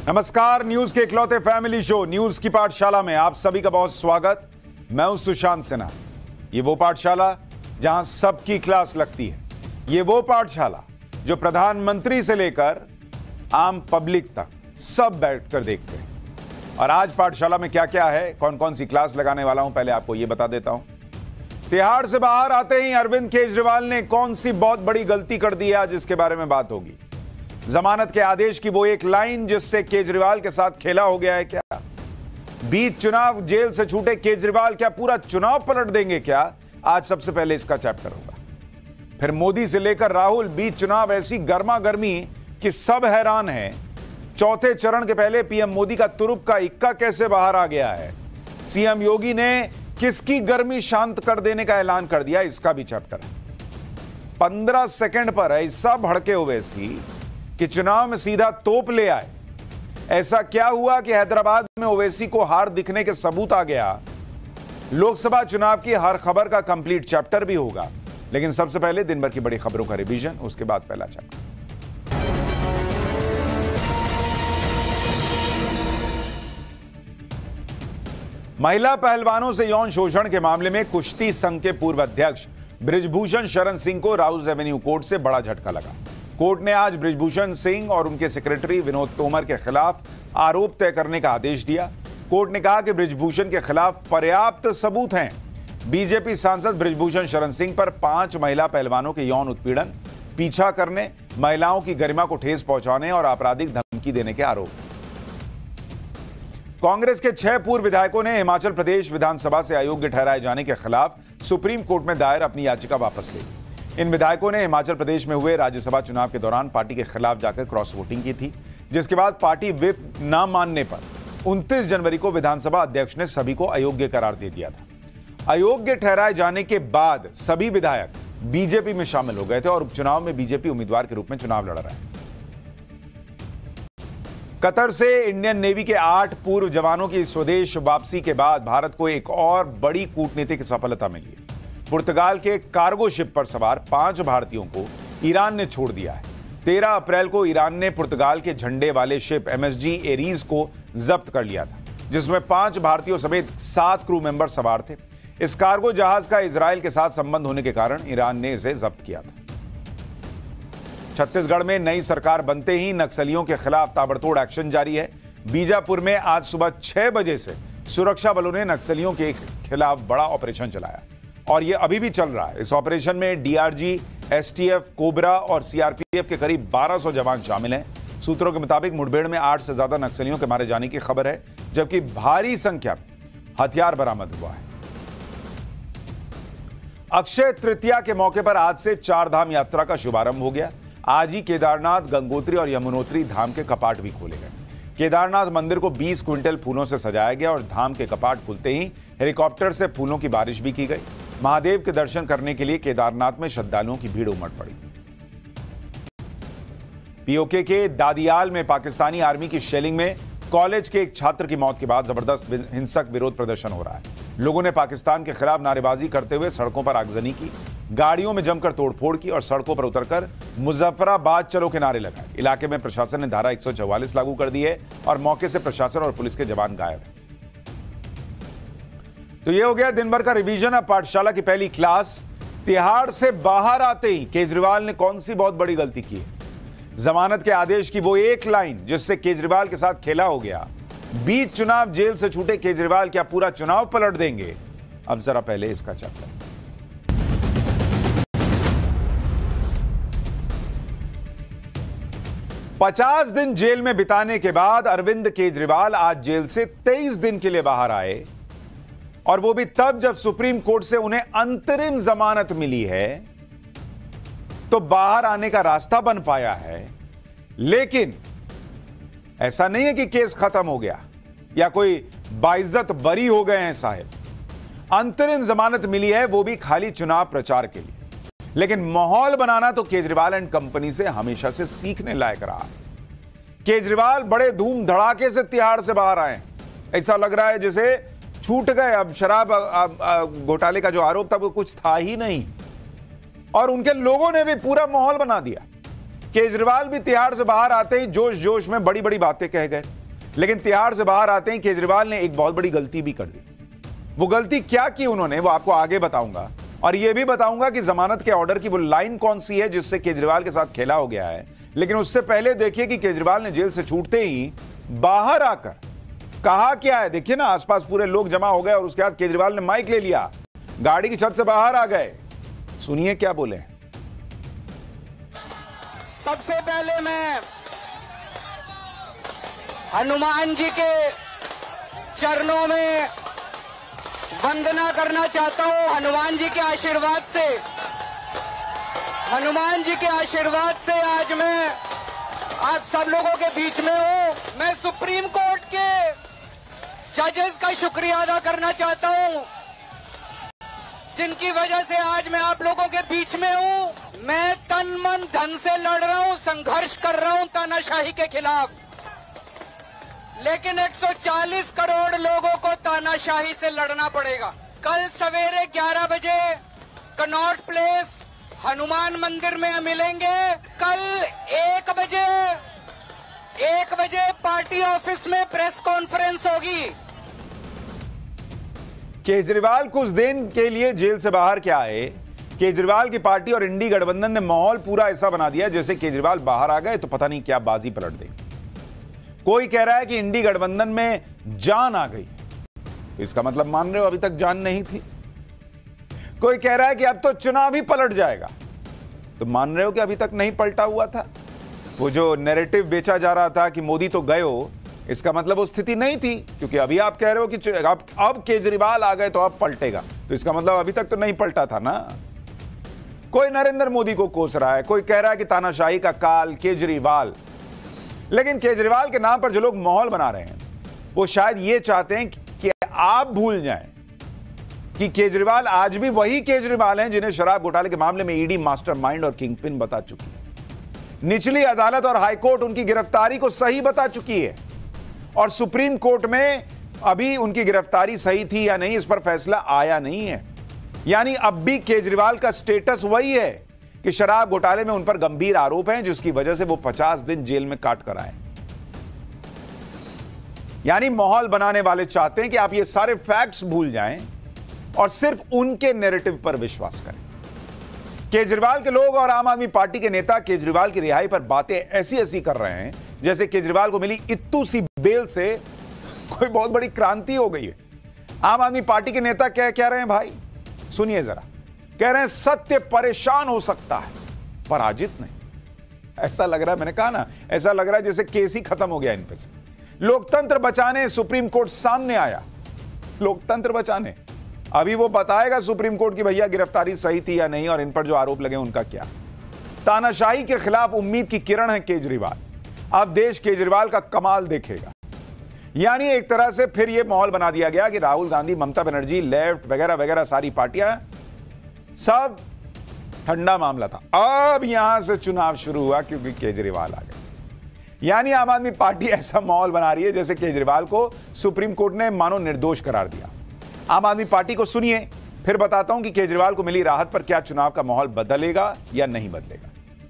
नमस्कार, न्यूज के इकलौते फैमिली शो न्यूज की पाठशाला में आप सभी का बहुत स्वागत। मैं हूं सुशांत सिन्हा। ये वो पाठशाला जहां सबकी क्लास लगती है। ये वो पाठशाला जो प्रधानमंत्री से लेकर आम पब्लिक तक सब बैठकर देखते हैं। और आज पाठशाला में क्या क्या है, कौन कौन सी क्लास लगाने वाला हूं, पहले आपको यह बता देता हूं। तिहाड़ से बाहर आते ही अरविंद केजरीवाल ने कौन सी बहुत बड़ी गलती कर दी है, आज इसके बारे में बात होगी। जमानत के आदेश की वो एक लाइन जिससे केजरीवाल के साथ खेला हो गया है क्या? बीच चुनाव जेल से छूटे केजरीवाल क्या पूरा चुनाव पलट देंगे क्या? आज सबसे पहले इसका चैप्टर होगा। फिर मोदी से लेकर राहुल, बीच चुनाव ऐसी गर्मा गर्मी कि सब हैरान हैं। चौथे चरण के पहले पीएम मोदी का तुरुप का इक्का कैसे बाहर आ गया है? सीएम योगी ने किसकी गर्मी शांत कर देने का ऐलान कर दिया, इसका भी चैप्टर है। 15 सेकंड पर ऐसा भड़के ओवैसी कि चुनाव में सीधा तोप ले आए। ऐसा क्या हुआ कि हैदराबाद में ओवैसी को हार दिखने के सबूत आ गया? लोकसभा चुनाव की हर खबर का कंप्लीट चैप्टर भी होगा। लेकिन सबसे पहले दिन भर की बड़ी खबरों का रिवीजन, उसके बाद पहला चैप्टर। महिला पहलवानों से यौन शोषण के मामले में कुश्ती संघ के पूर्व अध्यक्ष बृजभूषण शरण सिंह को राउज एवेन्यू कोर्ट से बड़ा झटका लगा। कोर्ट ने आज बृजभूषण सिंह और उनके सेक्रेटरी विनोद तोमर के खिलाफ आरोप तय करने का आदेश दिया। कोर्ट ने कहा कि बृजभूषण के खिलाफ पर्याप्त सबूत हैं। बीजेपी सांसद बृजभूषण शरण सिंह पर 5 महिला पहलवानों के यौन उत्पीड़न, पीछा करने, महिलाओं की गरिमा को ठेस पहुंचाने और आपराधिक धमकी देने के आरोप। कांग्रेस के 6 पूर्व विधायकों ने हिमाचल प्रदेश विधानसभा से अयोग्य ठहराए जाने के खिलाफ सुप्रीम कोर्ट में दायर अपनी याचिका वापस ली। इन विधायकों ने हिमाचल प्रदेश में हुए राज्यसभा चुनाव के दौरान पार्टी के खिलाफ जाकर क्रॉस वोटिंग की थी, जिसके बाद पार्टी व्हिप न मानने पर 29 जनवरी को विधानसभा अध्यक्ष ने सभी को अयोग्य करार दे दिया था। अयोग्य ठहराए जाने के बाद सभी विधायक बीजेपी में शामिल हो गए थे और उपचुनाव में बीजेपी उम्मीदवार के रूप में चुनाव लड़ रहे हैं। कतर से इंडियन नेवी के 8 पूर्व जवानों की स्वदेश वापसी के बाद भारत को एक और बड़ी कूटनीतिक सफलता मिली है। पुर्तगाल के कार्गो शिप पर सवार 5 भारतीयों को ईरान ने छोड़ दिया है। 13 अप्रैल को ईरान ने पुर्तगाल के झंडे वाले शिप MSG एरीज को जब्त कर लिया था, जिसमें 5 भारतीयों समेत 7 क्रू मेंबर सवार थे। इस कार्गो जहाज का इजराइल के साथ संबंध होने के कारण ईरान ने इसे जब्त किया था। छत्तीसगढ़ में नई सरकार बनते ही नक्सलियों के खिलाफ ताबड़तोड़ एक्शन जारी है। बीजापुर में आज सुबह 6 बजे से सुरक्षा बलों ने नक्सलियों के खिलाफ बड़ा ऑपरेशन चलाया और यह अभी भी चल रहा है। इस ऑपरेशन में DRG, STF, कोबरा और CRPF के करीब 1200 जवान शामिल हैं। सूत्रों के मुताबिक मुठभेड़ में 8 से ज्यादा नक्सलियों के मारे जाने की खबर है, जबकि भारी संख्या में हथियार बरामद हुआ है। अक्षय तृतीया के मौके पर आज से 4 धाम यात्रा का शुभारंभ हो गया। आज ही केदारनाथ, गंगोत्री और यमुनोत्री धाम के कपाट भी खोले गए। केदारनाथ मंदिर को 20 क्विंटल फूलों से सजाया गया और धाम के कपाट खुलते ही हेलीकॉप्टर से फूलों की बारिश भी की गई। महादेव के दर्शन करने के लिए केदारनाथ में श्रद्धालुओं की भीड़ उमड़ पड़ी। पीओके के दादियाल में पाकिस्तानी आर्मी की शेलिंग में कॉलेज के एक छात्र की मौत के बाद जबरदस्त हिंसक विरोध प्रदर्शन हो रहा है। लोगों ने पाकिस्तान के खिलाफ नारेबाजी करते हुए सड़कों पर आगजनी की, गाड़ियों में जमकर तोड़फोड़ की और सड़कों पर उतरकर मुजफ्फराबाद चलो के नारे लगाए। इलाके में प्रशासन ने धारा 144 लागू कर दी है और मौके से प्रशासन और पुलिस के जवान गायब हैं। तो यह हो गया दिन भर का रिवीजन। अब पाठशाला की पहली क्लास। तिहाड़ से बाहर आते ही केजरीवाल ने कौन सी बहुत बड़ी गलती की है? जमानत के आदेश की वो एक लाइन जिससे केजरीवाल के साथ खेला हो गया। बीच चुनाव जेल से छूटे केजरीवाल क्या पूरा चुनाव पलट देंगे? अब जरा पहले इसका चैप्टर। पचास दिन जेल में बिताने के बाद अरविंद केजरीवाल आज जेल से 23 दिन के लिए बाहर आए, और वो भी तब जब सुप्रीम कोर्ट से उन्हें अंतरिम जमानत मिली है, तो बाहर आने का रास्ता बन पाया है। लेकिन ऐसा नहीं है कि केस खत्म हो गया या कोई बाइज्जत बरी हो गए हैं साहब। अंतरिम जमानत मिली है, वो भी खाली चुनाव प्रचार के लिए। लेकिन माहौल बनाना तो केजरीवाल एंड कंपनी से हमेशा से सीखने लायक रहा। केजरीवाल बड़े धूम धड़ाके से तिहाड़ से बाहर आए। ऐसा लग रहा है जैसे छूट गए। अब शराब घोटाले का जो आरोप था वो कुछ था ही नहीं, और उनके लोगों ने भी पूरा माहौल बना दिया। केजरीवाल भी तिहाड़ से बाहर आते ही जोश जोश में बड़ी बड़ी बातें कह गए, लेकिन तिहाड़ से बाहर आते ही केजरीवाल ने एक बहुत बड़ी गलती भी कर दी। वो गलती क्या की उन्होंने, वो आपको आगे बताऊंगा, और यह भी बताऊंगा कि जमानत के ऑर्डर की वो लाइन कौन सी है जिससे केजरीवाल के साथ खेला हो गया है। लेकिन उससे पहले देखिए कि केजरीवाल ने जेल से छूटते ही बाहर आकर कहा क्या है। देखिए ना, आसपास पूरे लोग जमा हो गए और उसके बाद केजरीवाल ने माइक ले लिया, गाड़ी की छत से बाहर आ गए। सुनिए क्या बोले। सबसे पहले मैं हनुमान जी के चरणों में वंदना करना चाहता हूं। हनुमान जी के आशीर्वाद से आज मैं आप सब लोगों के बीच में हूं। मैं सुप्रीम कोर्ट के जजेस का शुक्रिया अदा करना चाहता हूं, जिनकी वजह से आज मैं आप लोगों के बीच में हूं। मैं तन मन धन से लड़ रहा हूं, संघर्ष कर रहा हूं तानाशाही के खिलाफ, लेकिन 140 करोड़ लोगों को तानाशाही से लड़ना पड़ेगा। कल सवेरे 11 बजे कनॉट प्लेस हनुमान मंदिर में मिलेंगे। कल 1 बजे पार्टी ऑफिस में प्रेस कॉन्फ्रेंस होगी। केजरीवाल कुछ दिन के लिए जेल से बाहर क्या आए, केजरीवाल की पार्टी और इंडी गठबंधन ने माहौल पूरा ऐसा बना दिया जैसे केजरीवाल बाहर आ गए तो पता नहीं क्या बाजी पलट देंगे। कोई कह रहा है कि इंडी गठबंधन में जान आ गई, इसका मतलब मान रहे हो अभी तक जान नहीं थी। कोई कह रहा है कि अब तो चुनाव ही पलट जाएगा, तो मान रहे हो कि अभी तक नहीं पलटा हुआ था। वो जो नैरेटिव बेचा जा रहा था कि मोदी तो गए हो, इसका मतलब वो स्थिति नहीं थी, क्योंकि अभी आप कह रहे हो कि अब केजरीवाल आ गए तो अब पलटेगा, तो इसका मतलब अभी तक तो नहीं पलटा था ना। कोई नरेंद्र मोदी को कोस रहा है, कोई कह रहा है कि तानाशाही का काल केजरीवाल। लेकिन केजरीवाल के नाम पर जो लोग माहौल बना रहे हैं वो शायद ये चाहते हैं कि आप भूल जाएं कि केजरीवाल आज भी वही केजरीवाल हैं जिन्हें शराब घोटाले के मामले में ईडी मास्टरमाइंड और किंगपिन बता चुकी है। निचली अदालत और हाईकोर्ट उनकी गिरफ्तारी को सही बता चुकी है, और सुप्रीम कोर्ट में अभी उनकी गिरफ्तारी सही थी या नहीं इस पर फैसला आया नहीं है। यानी अब भी केजरीवाल का स्टेटस वही है कि शराब घोटाले में उन पर गंभीर आरोप हैं, जिसकी वजह से वो 50 दिन जेल में काट कर आए। यानी माहौल बनाने वाले चाहते हैं कि आप ये सारे फैक्ट्स भूल जाएं और सिर्फ उनके नैरेटिव पर विश्वास करें। केजरीवाल के लोग और आम आदमी पार्टी के नेता केजरीवाल की रिहाई पर बातें ऐसी ऐसी कर रहे हैं जैसे केजरीवाल को मिली इत्तू सी बेल से कोई बहुत बड़ी क्रांति हो गई है। आम आदमी पार्टी के नेता क्या कह रहे हैं भाई, सुनिए जरा। कह रहे हैं सत्य परेशान हो सकता है, पराजित नहीं। ऐसा लग रहा है, मैंने कहा ना, ऐसा लग रहा है जैसे केस ही खत्म हो गया इन पे से। लोकतंत्र बचाने सुप्रीम कोर्ट सामने आया, लोकतंत्र बचाने। अभी वो बताएगा सुप्रीम कोर्ट की भैया गिरफ्तारी सही थी या नहीं और इन पर जो आरोप लगे उनका क्या। तानाशाही के खिलाफ उम्मीद की किरण है केजरीवाल। अब देश केजरीवाल का कमाल देखेगा। यानी एक तरह से फिर यह माहौल बना दिया गया कि राहुल गांधी, ममता बनर्जी, लेफ्ट वगैरह वगैरह सारी पार्टियां, सब ठंडा मामला था। अब यहां से चुनाव शुरू हुआ क्योंकि केजरीवाल आ गए। यानी आम आदमी पार्टी ऐसा माहौल बना रही है जैसे केजरीवाल को सुप्रीम कोर्ट ने मानो निर्दोष करार दिया। आम आदमी पार्टी को सुनिए, फिर बताता हूं कि केजरीवाल को मिली राहत पर क्या चुनाव का माहौल बदलेगा या नहीं बदलेगा।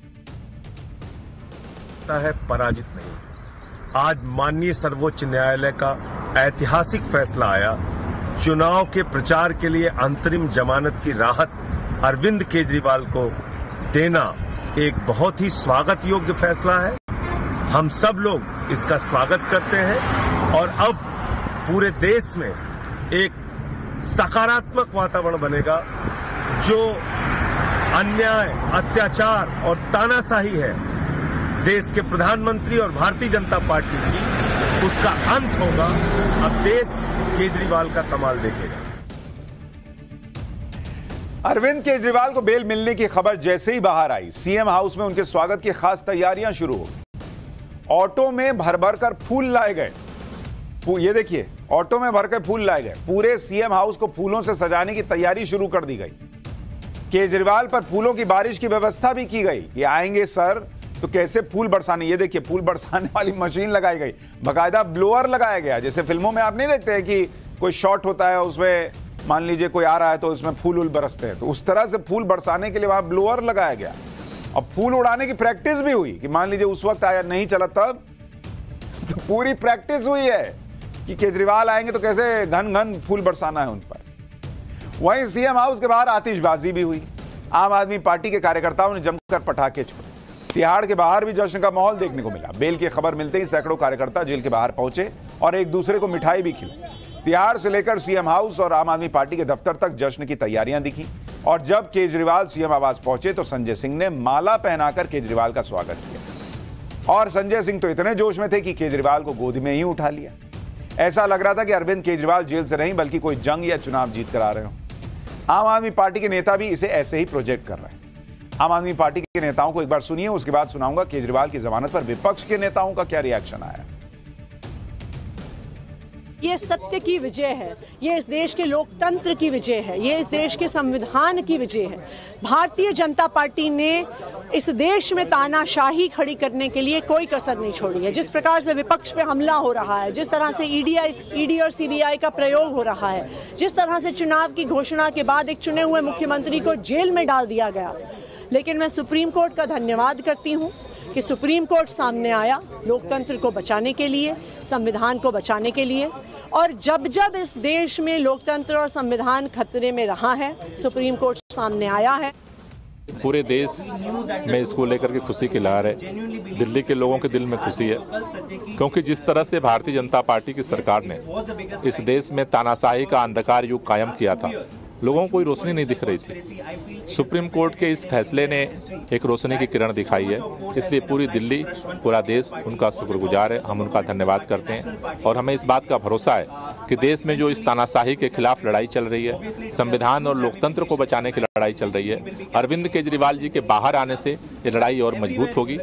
है पराजित नहीं। आज माननीय सर्वोच्च न्यायालय का ऐतिहासिक फैसला आया। चुनाव के प्रचार के लिए अंतरिम जमानत की राहत अरविंद केजरीवाल को देना एक बहुत ही स्वागत योग्य फैसला है। हम सब लोग इसका स्वागत करते हैं और अब पूरे देश में एक सकारात्मक वातावरण बनेगा। जो अन्याय, अत्याचार और तानाशाही है देश के प्रधानमंत्री और भारतीय जनता पार्टी की, उसका अंत होगा। अब देश केजरीवाल का कमाल देखेगा। अरविंद केजरीवाल को बेल मिलने की खबर जैसे ही बाहर आई, सीएम हाउस में उनके स्वागत की खास तैयारियां शुरू हो गई। ऑटो में भर भर कर फूल लाए गए। ये देखिए, ऑटो में भर कर फूल लाए गए। पूरे सीएम हाउस को फूलों से सजाने की तैयारी शुरू कर दी गई। केजरीवाल पर फूलों की बारिश की व्यवस्था भी की गई। ये आएंगे सर तो कैसे फूल बरसाने, ये देखिए फूल बरसाने वाली मशीन लगाई गई, बाकायदा ब्लोअर लगाया गया। जैसे फिल्मों में आप नहीं देखते हैं कि कोई शॉट होता है, उसमें मान लीजिए कोई आ रहा है तो उसमें फूल बरसते हैं, तो उस तरह से फूल बरसाने के लिए वहां ब्लोअर लगाया गया। अब फूल उड़ाने की प्रैक्टिस भी हुई कि मान लीजिए उस वक्त आया नहीं चला तब तो पूरी प्रैक्टिस हुई है कि केजरीवाल आएंगे तो कैसे घन घन फूल बरसाना है उन पर। वहीं सीएम हाउस के बाहर आतिशबाजी भी हुई। आम आदमी पार्टी के कार्यकर्ताओं ने जमकर पटाखे छोड़े। तिहाड़ के बाहर भी जश्न का माहौल देखने को मिला। बेल की खबर मिलते ही सैकड़ों कार्यकर्ता जेल के बाहर पहुंचे और एक दूसरे को मिठाई भी खिलाई। तिहाड़ से लेकर सीएम हाउस और आम आदमी पार्टी के दफ्तर तक जश्न की तैयारियां दिखी और जब केजरीवाल सीएम आवास पहुंचे तो संजय सिंह ने माला पहनाकर केजरीवाल का स्वागत किया और संजय सिंह तो इतने जोश में थे कि केजरीवाल को गोद में ही उठा लिया। ऐसा लग रहा था कि अरविंद केजरीवाल जेल से नहीं बल्कि कोई जंग या चुनाव जीत कर आ रहे हो। आम आदमी पार्टी के नेता भी इसे ऐसे ही प्रोजेक्ट कर रहे हैं। आम आदमी पार्टी के नेताओं को एक बार सुनिए, उसके बाद सुनाऊंगा केजरीवाल की जमानत पर विपक्ष के नेताओं का क्या रिएक्शन आया। ये सत्य की विजय है, ये इस देश के लोकतंत्र की विजय है, ये इस देश के संविधान की विजय है। भारतीय जनता पार्टी ने इस देश में तानाशाही खड़ी करने के लिए कोई कसर नहीं छोड़ी है। जिस प्रकार से विपक्ष पे हमला हो रहा है, जिस तरह से ईडी और सीबीआई का प्रयोग हो रहा है, जिस तरह से चुनाव की घोषणा के बाद एक चुने हुए मुख्यमंत्री को जेल में डाल दिया गया, लेकिन मैं सुप्रीम कोर्ट का धन्यवाद करती हूं कि सुप्रीम कोर्ट सामने आया लोकतंत्र को बचाने के लिए, संविधान को बचाने के लिए। और जब जब इस देश में लोकतंत्र और संविधान खतरे में रहा है, सुप्रीम कोर्ट सामने आया है। पूरे देश में इसको लेकर के खुशी की लहर है। दिल्ली के लोगों के दिल में खुशी है, क्योंकि जिस तरह से भारतीय जनता पार्टी की सरकार ने इस देश में तानाशाही का अंधकार युग कायम किया था, लोगों को कोई रोशनी नहीं दिख रही थी। सुप्रीम कोर्ट के इस फैसले ने एक रोशनी की किरण दिखाई है, इसलिए पूरी दिल्ली, पूरा देश उनका शुक्रगुजार है। हम उनका धन्यवाद करते हैं और हमें इस बात का भरोसा है कि देश में जो इस तानाशाही के खिलाफ लड़ाई चल रही है, संविधान और लोकतंत्र को बचाने की लड़ाई चल रही है, अरविंद केजरीवाल जी के बाहर आने से ये लड़ाई और मजबूत होगी।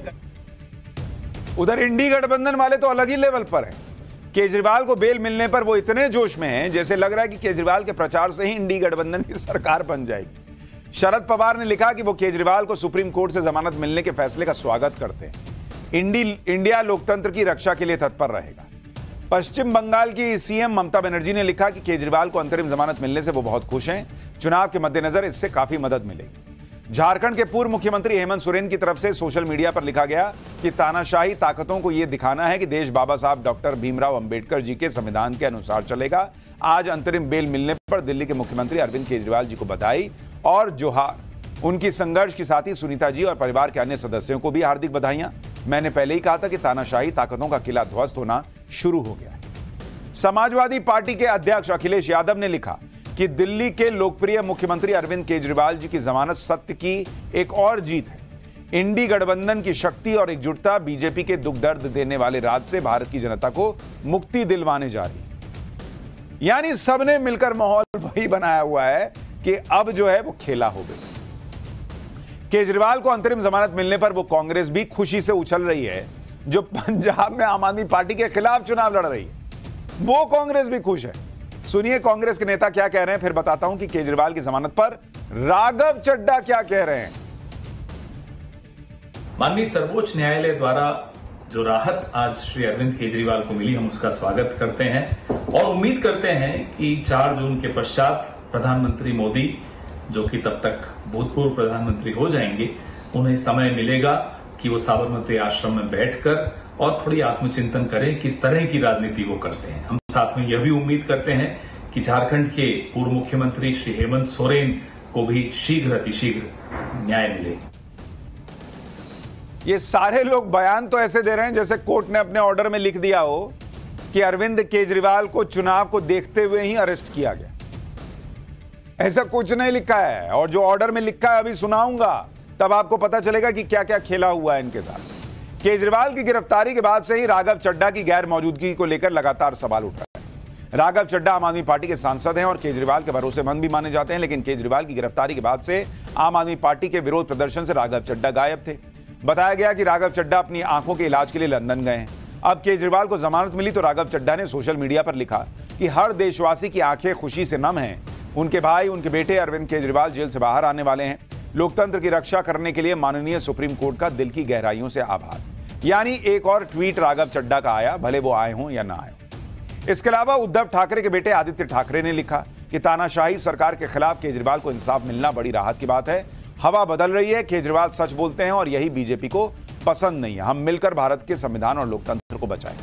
उधर इंडी गठबंधन वाले तो अलग ही लेवल पर हैं। केजरीवाल को बेल मिलने पर वो इतने जोश में हैं जैसे लग रहा है कि केजरीवाल के प्रचार से ही इंडी गठबंधन की सरकार बन जाएगी। शरद पवार ने लिखा कि वो केजरीवाल को सुप्रीम कोर्ट से जमानत मिलने के फैसले का स्वागत करते हैं। इंडिया लोकतंत्र की रक्षा के लिए तत्पर रहेगा। पश्चिम बंगाल की सीएम ममता बनर्जी ने लिखा कि केजरीवाल को अंतरिम जमानत मिलने से वो बहुत खुश हैं। चुनाव के मद्देनजर इससे काफी मदद मिलेगी। झारखंड के पूर्व मुख्यमंत्री हेमंत सोरेन की तरफ से सोशल मीडिया पर लिखा गया कि तानाशाही ताकतों को यह दिखाना है कि देश बाबा साहब डॉक्टर भीमराव अंबेडकर जी के संविधान के अनुसार चलेगा। आज अंतरिम बेल मिलने पर दिल्ली के मुख्यमंत्री अरविंद केजरीवाल जी को बधाई और जोहार। उनकी संघर्ष की साथी सुनीता जी और परिवार के अन्य सदस्यों को भी हार्दिक बधाइयां। मैंने पहले ही कहा था कि तानाशाही ताकतों का किला ध्वस्त होना शुरू हो गया है। समाजवादी पार्टी के अध्यक्ष अखिलेश यादव ने लिखा कि दिल्ली के लोकप्रिय मुख्यमंत्री अरविंद केजरीवाल जी की जमानत सत्य की एक और जीत है। इंडी गठबंधन की शक्ति और एकजुटता बीजेपी के दुख दर्द देने वाले राज से भारत की जनता को मुक्ति दिलवाने जा रही है। यानी सबने मिलकर माहौल वही बनाया हुआ है कि अब जो है वो खेला हो गया। केजरीवाल को अंतरिम जमानत मिलने पर वो कांग्रेस भी खुशी से उछल रही है, जो पंजाब में आम आदमी पार्टी के खिलाफ चुनाव लड़ रही है। वो कांग्रेस भी खुश है। सुनिए कांग्रेस के नेता क्या कह रहे हैं, फिर बताता हूं कि केजरीवाल की जमानत पर राघव चड्ढा क्या कह रहे हैं। माननीय सर्वोच्च न्यायालय द्वारा जो राहत आज श्री अरविंद केजरीवाल को मिली, हम उसका स्वागत करते हैं और उम्मीद करते हैं कि 4 जून के पश्चात प्रधानमंत्री मोदी, जो कि तब तक भूतपूर्व प्रधानमंत्री हो जाएंगे, उन्हें समय मिलेगा कि वो साबरमती आश्रम में बैठकर और थोड़ी आत्मचिंतन करें किस तरह की राजनीति वो करते हैं। हम साथ में यह भी उम्मीद करते हैं कि झारखंड के पूर्व मुख्यमंत्री श्री हेमंत सोरेन को भी शीघ्र अतिशीघ्र न्याय मिले। ये सारे लोग बयान तो ऐसे दे रहे हैं जैसे कोर्ट ने अपने ऑर्डर में लिख दिया हो कि अरविंद केजरीवाल को चुनाव को देखते हुए ही अरेस्ट किया गया। ऐसा कुछ नहीं लिखा है और जो ऑर्डर में लिखा है अभी सुनाऊंगा, तब आपको पता चलेगा कि क्या क्या खेला हुआ है इनके साथ। केजरीवाल की गिरफ्तारी के बाद से ही राघव चड्ढा की गैर मौजूदगी को लेकर लगातार सवाल उठ रहा है। राघव चड्ढा आम आदमी पार्टी के सांसद हैं और केजरीवाल के भरोसेमंद भी माने जाते हैं, लेकिन केजरीवाल की गिरफ्तारी के बाद से आम आदमी पार्टी के विरोध प्रदर्शन से राघव चड्ढा गायब थे। बताया गया कि राघव चड्ढा अपनी आंखों के इलाज के लिए लंदन गए हैं। अब केजरीवाल को जमानत मिली तो राघव चड्ढा ने सोशल मीडिया पर लिखा कि हर देशवासी की आंखें खुशी से नम हैं। उनके भाई, उनके बेटे अरविंद केजरीवाल जेल से बाहर आने वाले हैं। लोकतंत्र की रक्षा करने के लिए माननीय सुप्रीम कोर्ट का दिल की गहराइयों से आभार। यानी एक और ट्वीट राघव चड्ढा का आया, भले वो आए हों या ना आए हों। इसके अलावा उद्धव ठाकरे के बेटे आदित्य ठाकरे ने लिखा कि तानाशाही सरकार के खिलाफ केजरीवाल को इंसाफ मिलना बड़ी राहत की बात है। हवा बदल रही है, केजरीवाल सच बोलते हैं और यही बीजेपी को पसंद नहीं है। हम मिलकर भारत के संविधान और लोकतंत्र को बचाएं।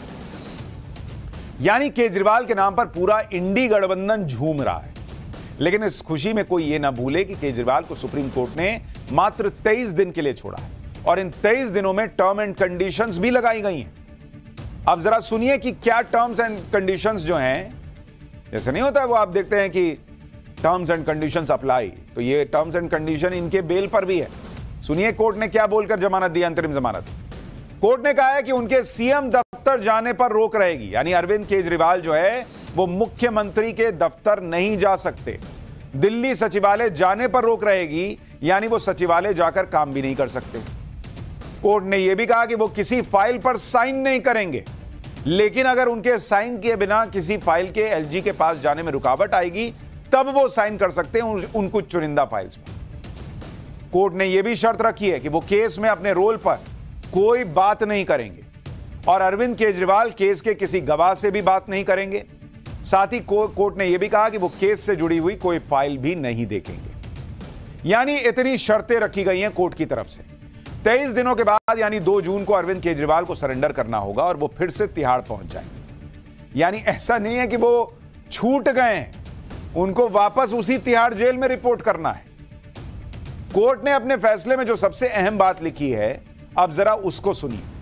यानी केजरीवाल के नाम पर पूरा इंडी गठबंधन झूम रहा है। लेकिन इस खुशी में कोई यह ना भूले कि केजरीवाल को सुप्रीम कोर्ट ने मात्र 23 दिन के लिए छोड़ा है और इन 23 दिनों में टर्म एंड कंडीशंस भी लगाई गई हैं। अब जरा सुनिए कि क्या टर्म्स एंड कंडीशंस जो हैं, जैसे नहीं होता है वो आप देखते हैं कि टर्म्स एंड कंडीशंस अप्लाई, तो ये टर्म्स एंड कंडीशन इनके बेल पर भी है। सुनिए कोर्ट ने क्या बोलकर जमानत दी, अंतरिम जमानत। कोर्ट ने कहा है कि उनके सीएम दफ्तर जाने पर रोक रहेगी, यानी अरविंद केजरीवाल जो है वो मुख्यमंत्री के दफ्तर नहीं जा सकते। दिल्ली सचिवालय जाने पर रोक रहेगी, यानी वो सचिवालय जाकर काम भी नहीं कर सकते। कोर्ट ने यह भी कहा कि वो किसी फाइल पर साइन नहीं करेंगे, लेकिन अगर उनके साइन किए बिना किसी फाइल के एलजी के पास जाने में रुकावट आएगी तब वो साइन कर सकते हैं उन कुछ चुनिंदा फाइल्स पर। कोर्ट ने यह भी शर्त रखी है कि वो केस में अपने रोल पर कोई बात नहीं करेंगे और अरविंद केजरीवाल केस के किसी गवाह से भी बात नहीं करेंगे। साथ ही कोर्ट ने यह भी कहा कि वो केस से जुड़ी हुई कोई फाइल भी नहीं देखेंगे। यानी इतनी शर्तें रखी गई हैं कोर्ट की तरफ से। 23 दिनों के बाद यानी 2 जून को अरविंद केजरीवाल को सरेंडर करना होगा और वो फिर से तिहाड़ पहुंच जाएंगे। यानी ऐसा नहीं है कि वो छूट गए हैं, उनको वापस उसी तिहाड़ जेल में रिपोर्ट करना है। कोर्ट ने अपने फैसले में जो सबसे अहम बात लिखी है, अब जरा उसको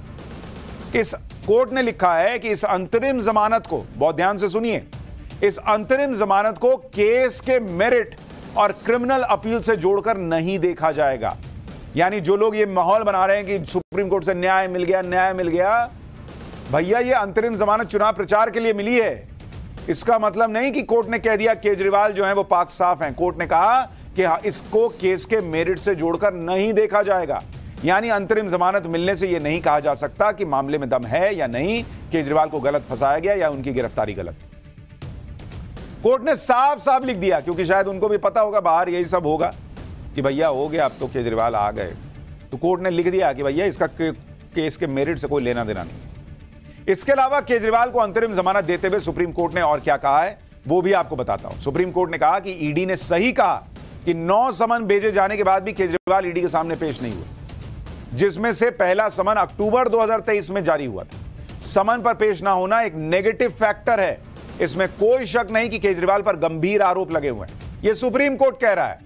सुनिए। इस कोर्ट ने लिखा है कि इस अंतरिम जमानत को, बहुत ध्यान से सुनिए, इस अंतरिम जमानत को केस के मेरिट और क्रिमिनल अपील से जोड़कर नहीं देखा जाएगा। यानी जो लोग ये माहौल बना रहे हैं कि सुप्रीम कोर्ट से न्याय मिल गया, भैया ये अंतरिम जमानत चुनाव प्रचार के लिए मिली है। इसका मतलब नहीं कि कोर्ट ने कह दिया केजरीवाल जो है वो पाक साफ हैं। कोर्ट ने कहा कि इसको केस के मेरिट से जोड़कर नहीं देखा जाएगा। यानी अंतरिम जमानत मिलने से यह नहीं कहा जा सकता कि मामले में दम है या नहीं, केजरीवाल को गलत फंसाया गया या उनकी गिरफ्तारी गलत। कोर्ट ने साफ साफ लिख दिया, क्योंकि शायद उनको भी पता होगा बाहर यही सब होगा कि भैया हो गया, अब तो केजरीवाल आ गए, तो कोर्ट ने लिख दिया कि भैया इसका केस के मेरिट से कोई लेना देना नहीं। इसके अलावा केजरीवाल को अंतरिम जमानत देते हुए सुप्रीम कोर्ट ने और क्या कहा है वो भी आपको बताता हूं। सुप्रीम कोर्ट ने कहा कि ईडी ने सही कहा कि 9 समन भेजे जाने के बाद भी केजरीवाल ईडी के सामने पेश नहीं हुए, जिसमें से पहला समन अक्टूबर 2023 में जारी हुआ था। समन पर पेश ना होना एक नेगेटिव फैक्टर है, इसमें कोई शक नहीं कि केजरीवाल पर गंभीर आरोप लगे हुए हैं, यह सुप्रीम कोर्ट कह रहा है।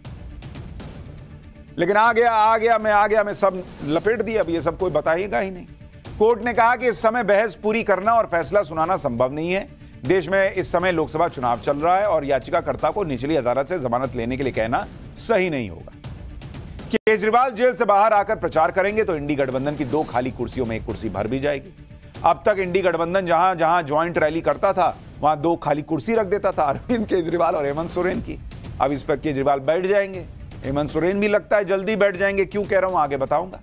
लेकिन आ गया मैं सब लपेट दिया, अब ये सब कोई बताएगा ही नहीं। कोर्ट ने कहा कि इस समय बहस पूरी करना और फैसला सुनाना संभव नहीं है। देश में इस समय लोकसभा चुनाव चल रहा है और याचिकाकर्ता को निचली अदालत से जमानत लेने के लिए कहना सही नहीं होगा। केजरीवाल जेल से बाहर आकर प्रचार करेंगे तो इंडी गठबंधन की 2 खाली कुर्सियों में 1 कुर्सी भर भी जाएगी। अब तक इंडी गठबंधन जहां जहां ज्वाइंट रैली करता था वहां 2 खाली कुर्सी रख देता था, अरविंद केजरीवाल और हेमंत सोरेन की। अब इस पर केजरीवाल बैठ जाएंगे, हेमंत सोरेन भी लगता है जल्दी बैठ जाएंगे। क्यों कह रहा हूं आगे बताऊंगा।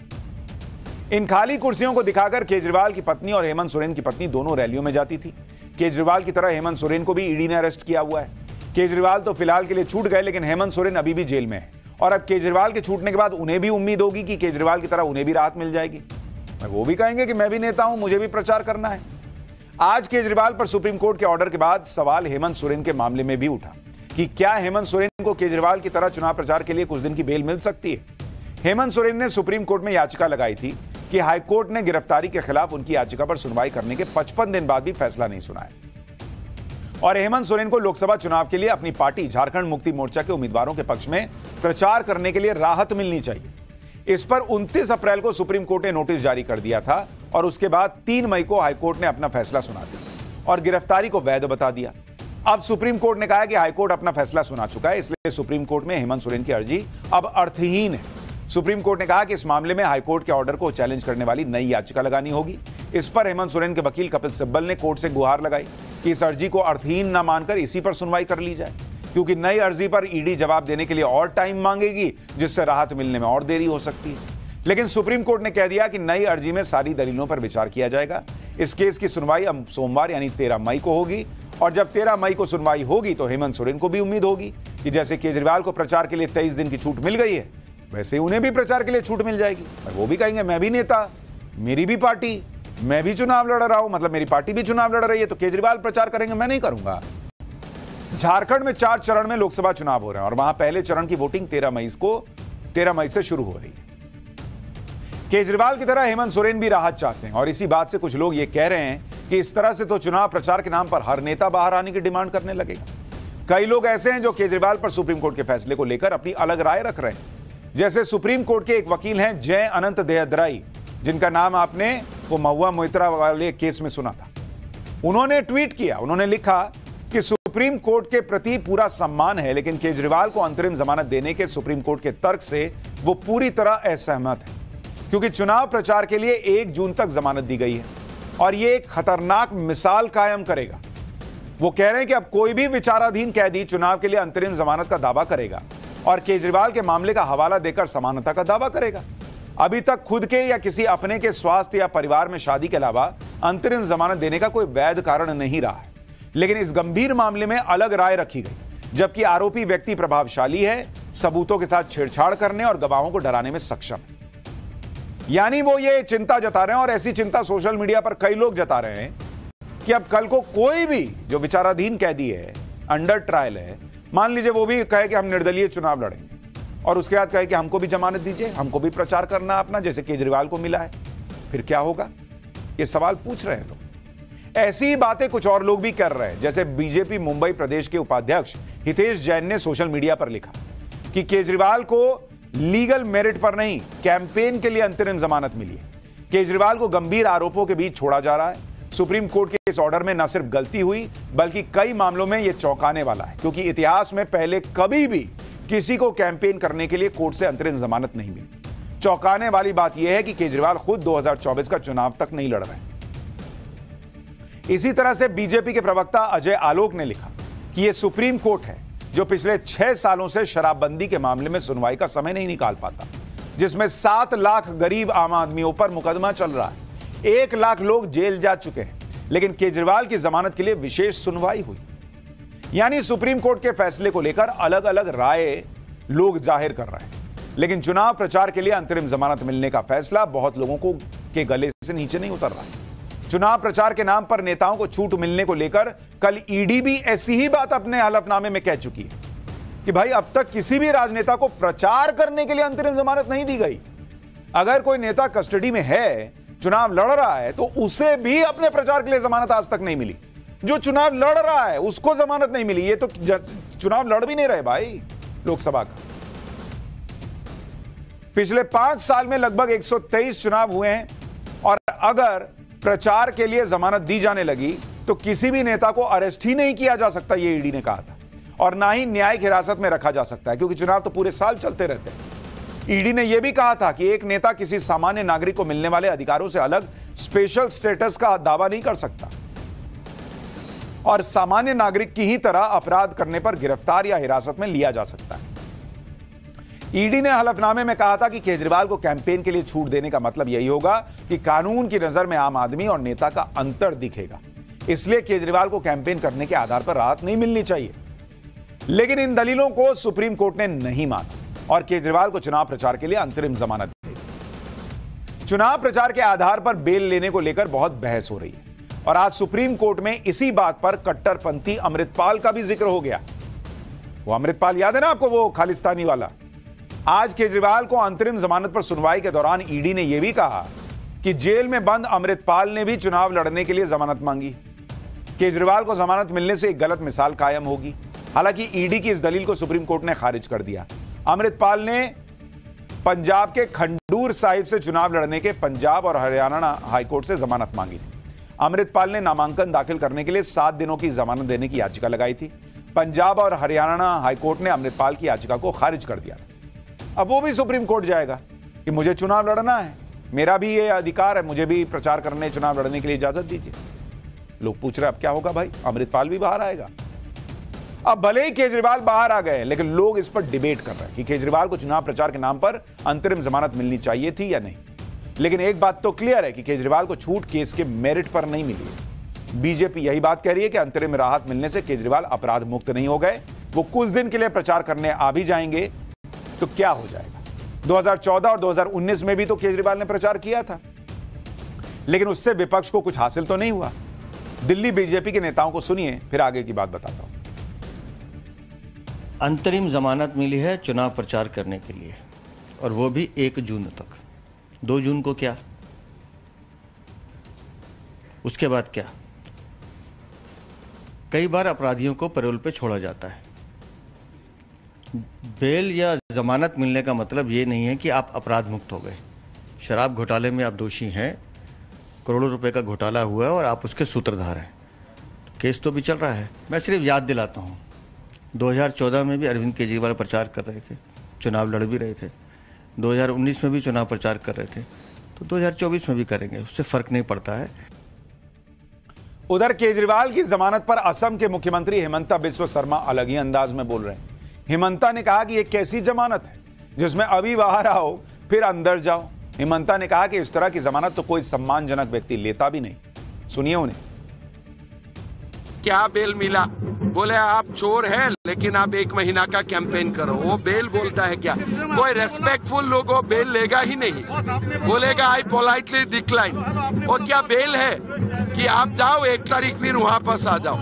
इन खाली कुर्सियों को दिखाकर केजरीवाल की पत्नी और हेमंत सोरेन की पत्नी दोनों रैलियों में जाती थी। केजरीवाल की तरह हेमंत सोरेन को भी ईडी ने अरेस्ट किया हुआ है। केजरीवाल तो फिलहाल के लिए छूट गए, लेकिन हेमंत सोरेन अभी भी जेल में है और अब केजरीवाल के छूटने के बाद उन्हें भी उम्मीद होगी कि केजरीवाल की तरह उन्हें भी राहत मिल जाएगी। वो भी कहेंगे कि मैं भी नेता हूं, मुझे भी प्रचार करना है। आज केजरीवाल पर सुप्रीम कोर्ट के ऑर्डर के बाद सवाल हेमंत सोरेन के मामले में भी उठा कि क्या हेमंत सोरेन को केजरीवाल की तरह चुनाव प्रचार के लिए कुछ दिन की बेल मिल सकती है। हेमंत सोरेन ने सुप्रीम कोर्ट में याचिका लगाई थी कि हाईकोर्ट ने गिरफ्तारी के खिलाफ उनकी याचिका पर सुनवाई करने के 55 दिन बाद भी फैसला नहीं सुनाया और हेमंत सोरेन को लोकसभा चुनाव के लिए अपनी पार्टी झारखंड मुक्ति मोर्चा के उम्मीदवारों के पक्ष में प्रचार करने के लिए राहत मिलनी चाहिए। इस पर 29 अप्रैल को सुप्रीम कोर्ट ने नोटिस जारी कर दिया था और उसके बाद 3 मई को हाईकोर्ट ने अपना फैसला सुना दिया और गिरफ्तारी को वैध बता दिया। अब सुप्रीम कोर्ट ने कहा कि हाईकोर्ट अपना फैसला सुना चुका है, इसलिए सुप्रीम कोर्ट में हेमंत सोरेन की अर्जी अब अर्थहीन है। सुप्रीम कोर्ट ने कहा कि इस मामले में हाईकोर्ट के ऑर्डर को चैलेंज करने वाली नई याचिका लगानी होगी। इस पर हेमंत सोरेन के वकील कपिल सिब्बल ने कोर्ट से गुहार लगाई कि इस अर्जी को अर्थहीन न मानकर इसी पर सुनवाई कर ली जाए, क्योंकि नई अर्जी पर ईडी जवाब देने के लिए और टाइम मांगेगी, जिससे राहत मिलने में और देरी हो सकती है। लेकिन सुप्रीम कोर्ट ने कह दिया कि नई अर्जी में सारी दलीलों पर विचार किया जाएगा। इस केस की सुनवाई अब सोमवार यानी 13 मई को होगी और जब 13 मई को सुनवाई होगी तो हेमंत सोरेन को भी उम्मीद होगी कि जैसे केजरीवाल को प्रचार के लिए 23 दिन की छूट मिल गई है, वैसे उन्हें भी प्रचार के लिए छूट मिल जाएगी और वो भी कहेंगे मैं भी नेता, मेरी भी पार्टी, मैं भी चुनाव लड़ रहा हूं, मतलब मेरी पार्टी भी चुनाव लड़ रही है, तो केजरीवाल प्रचार करेंगे, मैं नहीं करूंगा। झारखंड में 4 चरण में लोकसभा चुनाव हो रहे हैं और वहां पहले चरण की वोटिंग 13 मई को 13 मई से शुरू हो रही है। केजरीवाल की तरह हेमंत सोरेन भी राहत चाहते हैं और इसी बात से कुछ लोग ये कह रहे हैं कि इस तरह से तो चुनाव प्रचार के नाम पर हर नेता बाहर आने की डिमांड करने लगेगा। कई लोग ऐसे हैं जो केजरीवाल पर सुप्रीम कोर्ट के फैसले को लेकर अपनी अलग राय रख रहे हैं। जैसे सुप्रीम कोर्ट के एक वकील हैं जय अनंत देहदराई, जिनका नाम आपने वो महुआ मोइत्रा वाले केस में सुना था। उन्होंने ट्वीट किया, उन्होंने लिखा कि सुप्रीम कोर्ट के प्रति पूरा सम्मान है, लेकिन केजरीवाल को अंतरिम जमानत देने के सुप्रीम कोर्ट के तर्क से वो पूरी तरह असहमत है, क्योंकि चुनाव प्रचार के लिए 1 जून तक जमानत दी गई है और ये एक खतरनाक मिसाल कायम करेगा। वो कह रहे हैं कि अब कोई भी विचाराधीन कैदी चुनाव के लिए अंतरिम जमानत का दावा करेगा और केजरीवाल के मामले का हवाला देकर समानता का दावा करेगा। अभी तक खुद के या किसी अपने के स्वास्थ्य या परिवार में शादी के अलावा अंतरिम जमानत देने का कोई वैध कारण नहीं रहा है, लेकिन इस गंभीर मामले में अलग राय रखी गई, जबकि आरोपी व्यक्ति प्रभावशाली है, सबूतों के साथ छेड़छाड़ करने और गवाहों को डराने में सक्षम है। यानी वो ये चिंता जता रहे हैं और ऐसी चिंता सोशल मीडिया पर कई लोग जता रहे हैं कि अब कल को कोई भी जो विचाराधीन कैदी है, अंडर ट्रायल है, मान लीजिए वो भी कहे कि हम निर्दलीय चुनाव लड़ेंगे और उसके बाद कहे कि हमको भी जमानत दीजिए, हमको भी प्रचार करना अपना, जैसे केजरीवाल को मिला है, फिर क्या होगा? ये सवाल पूछ रहे हैं लोग। ऐसी ही बातें कुछ और लोग भी कर रहे हैं। जैसे बीजेपी मुंबई प्रदेश के उपाध्यक्ष हितेश जैन ने सोशल मीडिया पर लिखा कि केजरीवाल को लीगल मेरिट पर नहीं, कैंपेन के लिए अंतरिम जमानत मिली है। केजरीवाल को गंभीर आरोपों के बीच छोड़ा जा रहा है। सुप्रीम कोर्ट के इस ऑर्डर में न सिर्फ गलती हुई, बल्कि कई मामलों में यह चौंकाने वाला है, क्योंकि इतिहास में पहले कभी भी किसी को कैंपेन करने के लिए कोर्ट से अंतरिम जमानत नहीं मिली। चौंकाने वाली बात यह है कि केजरीवाल खुद 2024 का चुनाव तक नहीं लड़ रहे हैं। इसी तरह से बीजेपी के प्रवक्ता अजय आलोक ने लिखा कि यह सुप्रीम कोर्ट है जो पिछले 6 सालों से शराबबंदी के मामले में सुनवाई का समय नहीं निकाल पाता, जिसमें 7 लाख गरीब आम आदमियों पर मुकदमा चल रहा है, 1 लाख लोग जेल जा चुके हैं, लेकिन केजरीवाल की जमानत के लिए विशेष सुनवाई हुई। यानी सुप्रीम कोर्ट के फैसले को लेकर अलग अलग राय लोग जाहिर कर रहे हैं, लेकिन चुनाव प्रचार के लिए अंतरिम जमानत मिलने का फैसला बहुत लोगों को के गले से नीचे नहीं उतर रहा है। चुनाव प्रचार के नाम पर नेताओं को छूट मिलने को लेकर कल ईडी भी ऐसी ही बात अपने हलफनामे में कह चुकी है कि भाई अब तक किसी भी राजनेता को प्रचार करने के लिए अंतरिम जमानत नहीं दी गई। अगर कोई नेता कस्टडी में है, चुनाव लड़ रहा है, तो उसे भी अपने प्रचार के लिए जमानत आज तक नहीं मिली। जो चुनाव लड़ रहा है उसको जमानत नहीं मिली। ये तो चुनाव लड़ भी नहीं रहे भाई लोकसभा का। पिछले 5 साल में लगभग 123 चुनाव हुए हैं और अगर प्रचार के लिए जमानत दी जाने लगी तो किसी भी नेता को अरेस्ट ही नहीं किया जा सकता, ये ईडी ने कहा था, और ना ही न्यायिक हिरासत में रखा जा सकता है, क्योंकि चुनाव तो पूरे साल चलते रहते हैं। ईडी ने यह भी कहा था कि एक नेता किसी सामान्य नागरिक को मिलने वाले अधिकारों से अलग स्पेशल स्टेटस का दावा नहीं कर सकता और सामान्य नागरिक की ही तरह अपराध करने पर गिरफ्तार या हिरासत में लिया जा सकता है। ईडी ने हलफनामे में कहा था कि केजरीवाल को कैंपेन के लिए छूट देने का मतलब यही होगा कि कानून की नजर में आम आदमी और नेता का अंतर दिखेगा, इसलिए केजरीवाल को कैंपेन करने के आधार पर राहत नहीं मिलनी चाहिए। लेकिन इन दलीलों को सुप्रीम कोर्ट ने नहीं माना और केजरीवाल को चुनाव प्रचार के लिए अंतरिम जमानत दे दी। चुनाव प्रचार के आधार पर बेल लेने को लेकर बहुत बहस हो रही है और आज सुप्रीम कोर्ट में इसी बात पर कट्टरपंथी अमृतपाल का भी जिक्र हो गया। वो अमृतपाल याद है ना आपको, वो खालिस्तानी वाला। आज केजरीवाल को अंतरिम जमानत पर सुनवाई के दौरान ईडी ने यह भी कहा कि जेल में बंद अमृतपाल ने भी चुनाव लड़ने के लिए जमानत मांगी। केजरीवाल को जमानत मिलने से एक गलत मिसाल कायम होगी। हालांकि ईडी की इस दलील को सुप्रीम कोर्ट ने खारिज कर दिया। अमृतपाल ने पंजाब के खंडूर साहिब से चुनाव लड़ने के पंजाब और हरियाणा हाईकोर्ट से जमानत मांगी थी। अमृतपाल ने नामांकन दाखिल करने के लिए 7 दिनों की जमानत देने की याचिका लगाई थी। पंजाब और हरियाणा हाईकोर्ट ने अमृतपाल की याचिका को खारिज कर दिया था। अब वो भी सुप्रीम कोर्ट जाएगा कि मुझे चुनाव लड़ना है, मेरा भी ये अधिकार है, मुझे भी प्रचार करने, चुनाव लड़ने के लिए इजाजत दीजिए। लोग पूछ रहे अब क्या होगा भाई, अमृतपाल भी बाहर आएगा। अब भले ही केजरीवाल बाहर आ गए, लेकिन लोग इस पर डिबेट कर रहे हैं कि केजरीवाल को चुनाव प्रचार के नाम पर अंतरिम जमानत मिलनी चाहिए थी या नहीं। लेकिन एक बात तो क्लियर है कि केजरीवाल को छूट केस के मेरिट पर नहीं मिली है। बीजेपी यही बात कह रही है कि अंतरिम राहत मिलने से केजरीवाल अपराध मुक्त नहीं हो गए। वो कुछ दिन के लिए प्रचार करने आ भी जाएंगे तो क्या हो जाएगा। 2014 और 2019 में भी तो केजरीवाल ने प्रचार किया था, लेकिन उससे विपक्ष को कुछ हासिल तो नहीं हुआ। दिल्ली बीजेपी के नेताओं को सुनिए, फिर आगे की बात बताता हूं। अंतरिम जमानत मिली है चुनाव प्रचार करने के लिए। और वो भी 1 जून तक। 2 जून को क्या, उसके बाद क्या? कई बार अपराधियों को पैरोल पे छोड़ा जाता है। बेल या जमानत मिलने का मतलब ये नहीं है कि आप अपराध मुक्त हो गए। शराब घोटाले में आप दोषी हैं, करोड़ों रुपए का घोटाला हुआ है और आप उसके सूत्रधार हैं। केस तो भी चल रहा है। मैं सिर्फ याद दिलाता हूँ, 2014 में भी अरविंद केजरीवाल प्रचार कर रहे थे, चुनाव लड़ भी रहे थे। 2019 में भी चुनाव प्रचार कर रहे थे, तो 2024 में भी करेंगे, उससे फर्क नहीं पड़ता है। उधर केजरीवाल की जमानत पर असम के मुख्यमंत्री हिमंता बिस्वा शर्मा अलग ही अंदाज में बोल रहे हैं। हिमंता ने कहा कि यह कैसी जमानत है जिसमें अभी बाहर आओ फिर अंदर जाओ। हिमंता ने कहा कि इस तरह की जमानत तो कोई सम्मानजनक व्यक्ति लेता भी नहीं। सुनिए उन्हें। क्या बेल मिला? बोले आप चोर हैं लेकिन आप 1 महीना का कैंपेन करो। वो बेल बोलता है क्या? कोई रेस्पेक्टफुल लोगों बेल लेगा ही नहीं, बोलेगा आई पोलाइटली डिक्लाइन। और क्या बेल है कि आप जाओ 1 तारीख फिर वहां पास आ जाओ।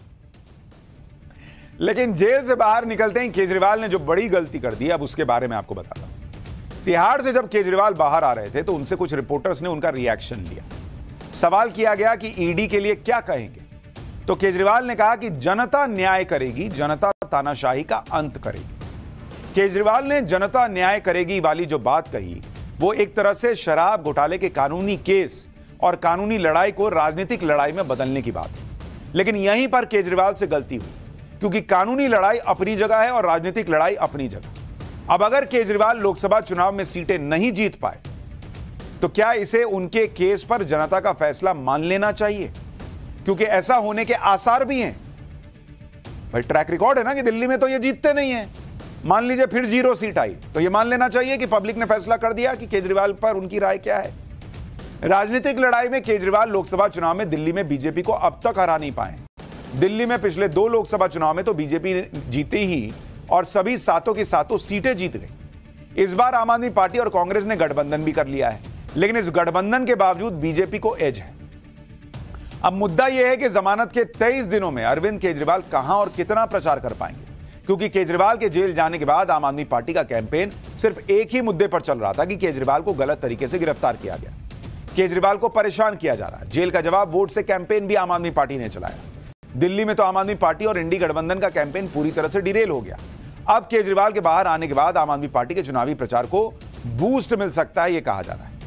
लेकिन जेल से बाहर निकलते ही केजरीवाल ने जो बड़ी गलती कर दी, अब उसके बारे में आपको बताता हूं। तिहाड़ से जब केजरीवाल बाहर आ रहे थे तो उनसे कुछ रिपोर्टर्स ने उनका रिएक्शन लिया। सवाल किया गया कि ईडी के लिए क्या कहेंगे, तो केजरीवाल ने कहा कि जनता न्याय करेगी, जनता तानाशाही का अंत करेगी। केजरीवाल ने जनता न्याय करेगी वाली जो बात कही, वो एक तरह से शराब घोटाले के कानूनी केस और कानूनी लड़ाई को राजनीतिक लड़ाई में बदलने की बात है। लेकिन यहीं पर केजरीवाल से गलती हुई, क्योंकि कानूनी लड़ाई अपनी जगह है और राजनीतिक लड़ाई अपनी जगह। अब अगर केजरीवाल लोकसभा चुनाव में सीटें नहीं जीत पाए तो क्या इसे उनके केस पर जनता का फैसला मान लेना चाहिए? क्योंकि ऐसा होने के आसार भी हैं। भाई ट्रैक रिकॉर्ड है ना कि दिल्ली में तो ये जीतते नहीं हैं। मान लीजिए फिर 0 सीट आई तो ये मान लेना चाहिए कि पब्लिक ने फैसला कर दिया कि केजरीवाल पर उनकी राय क्या है। राजनीतिक लड़ाई में केजरीवाल लोकसभा चुनाव में दिल्ली में बीजेपी को अब तक हरा नहीं पाए। दिल्ली में पिछले 2 लोकसभा चुनाव में तो बीजेपी ने जीती ही और सभी 7 की 7 सीटें जीत गई। इस बार आम आदमी पार्टी और कांग्रेस ने गठबंधन भी कर लिया है, लेकिन इस गठबंधन के बावजूद बीजेपी को एज है। अब मुद्दा यह है कि जमानत के 23 दिनों में अरविंद केजरीवाल कहां और कितना प्रचार कर पाएंगे, क्योंकि केजरीवाल के जेल जाने के बाद आम आदमी पार्टी का कैंपेन सिर्फ एक ही मुद्दे पर चल रहा था कि केजरीवाल को गलत तरीके से गिरफ्तार किया गया, केजरीवाल को परेशान किया जा रहा है। जेल का जवाब वोट से कैंपेन भी आम आदमी पार्टी ने चलाया। दिल्ली में तो आम आदमी पार्टी और इंडी गठबंधन का कैंपेन पूरी तरह से डिरेल हो गया। अब केजरीवाल के बाहर आने के बाद आम आदमी पार्टी के चुनावी प्रचार को बूस्ट मिल सकता है, यह कहा जा रहा है।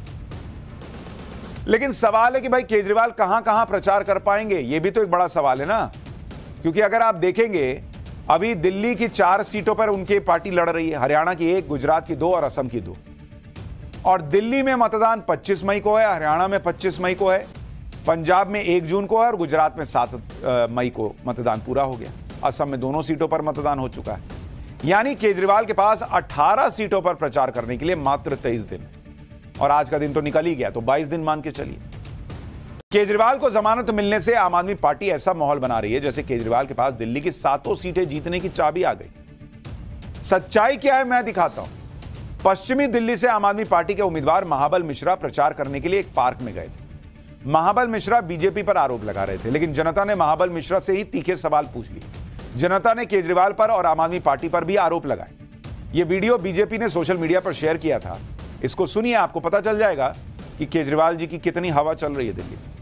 लेकिन सवाल है कि भाई केजरीवाल कहां कहां प्रचार कर पाएंगे, यह भी तो एक बड़ा सवाल है ना। क्योंकि अगर आप देखेंगे अभी दिल्ली की 4 सीटों पर उनकी पार्टी लड़ रही है, हरियाणा की 1, गुजरात की 2 और असम की 2। और दिल्ली में मतदान 25 मई को है, हरियाणा में 25 मई को है, पंजाब में 1 जून को है और गुजरात में 7 मई को मतदान पूरा हो गया। असम में दोनों सीटों पर मतदान हो चुका है। यानी केजरीवाल के पास 18 सीटों पर प्रचार करने के लिए मात्र 23 दिन है। और आज का दिन तो निकल ही गया, तो 22 दिन मान के चलिए। केजरीवाल को जमानत मिलने से आम आदमी पार्टी ऐसा माहौल बना रही है जैसे केजरीवाल के पास दिल्ली की 7 सीटें जीतने की चाबी आ गई। सच्चाई क्या है मैं दिखाता हूं। पश्चिमी दिल्ली से आम आदमी पार्टी के उम्मीदवार महाबल मिश्रा प्रचार करने के लिए एक पार्क में गए थे। महाबल मिश्रा बीजेपी पर आरोप लगा रहे थे, लेकिन जनता ने महाबल मिश्रा से ही तीखे सवाल पूछ लिए। जनता ने केजरीवाल पर और आम आदमी पार्टी पर भी आरोप लगाए। यह वीडियो बीजेपी ने सोशल मीडिया पर शेयर किया था। इसको सुनिए, आपको पता चल जाएगा कि केजरीवाल जी की कितनी हवा चल रही है दिल्ली में।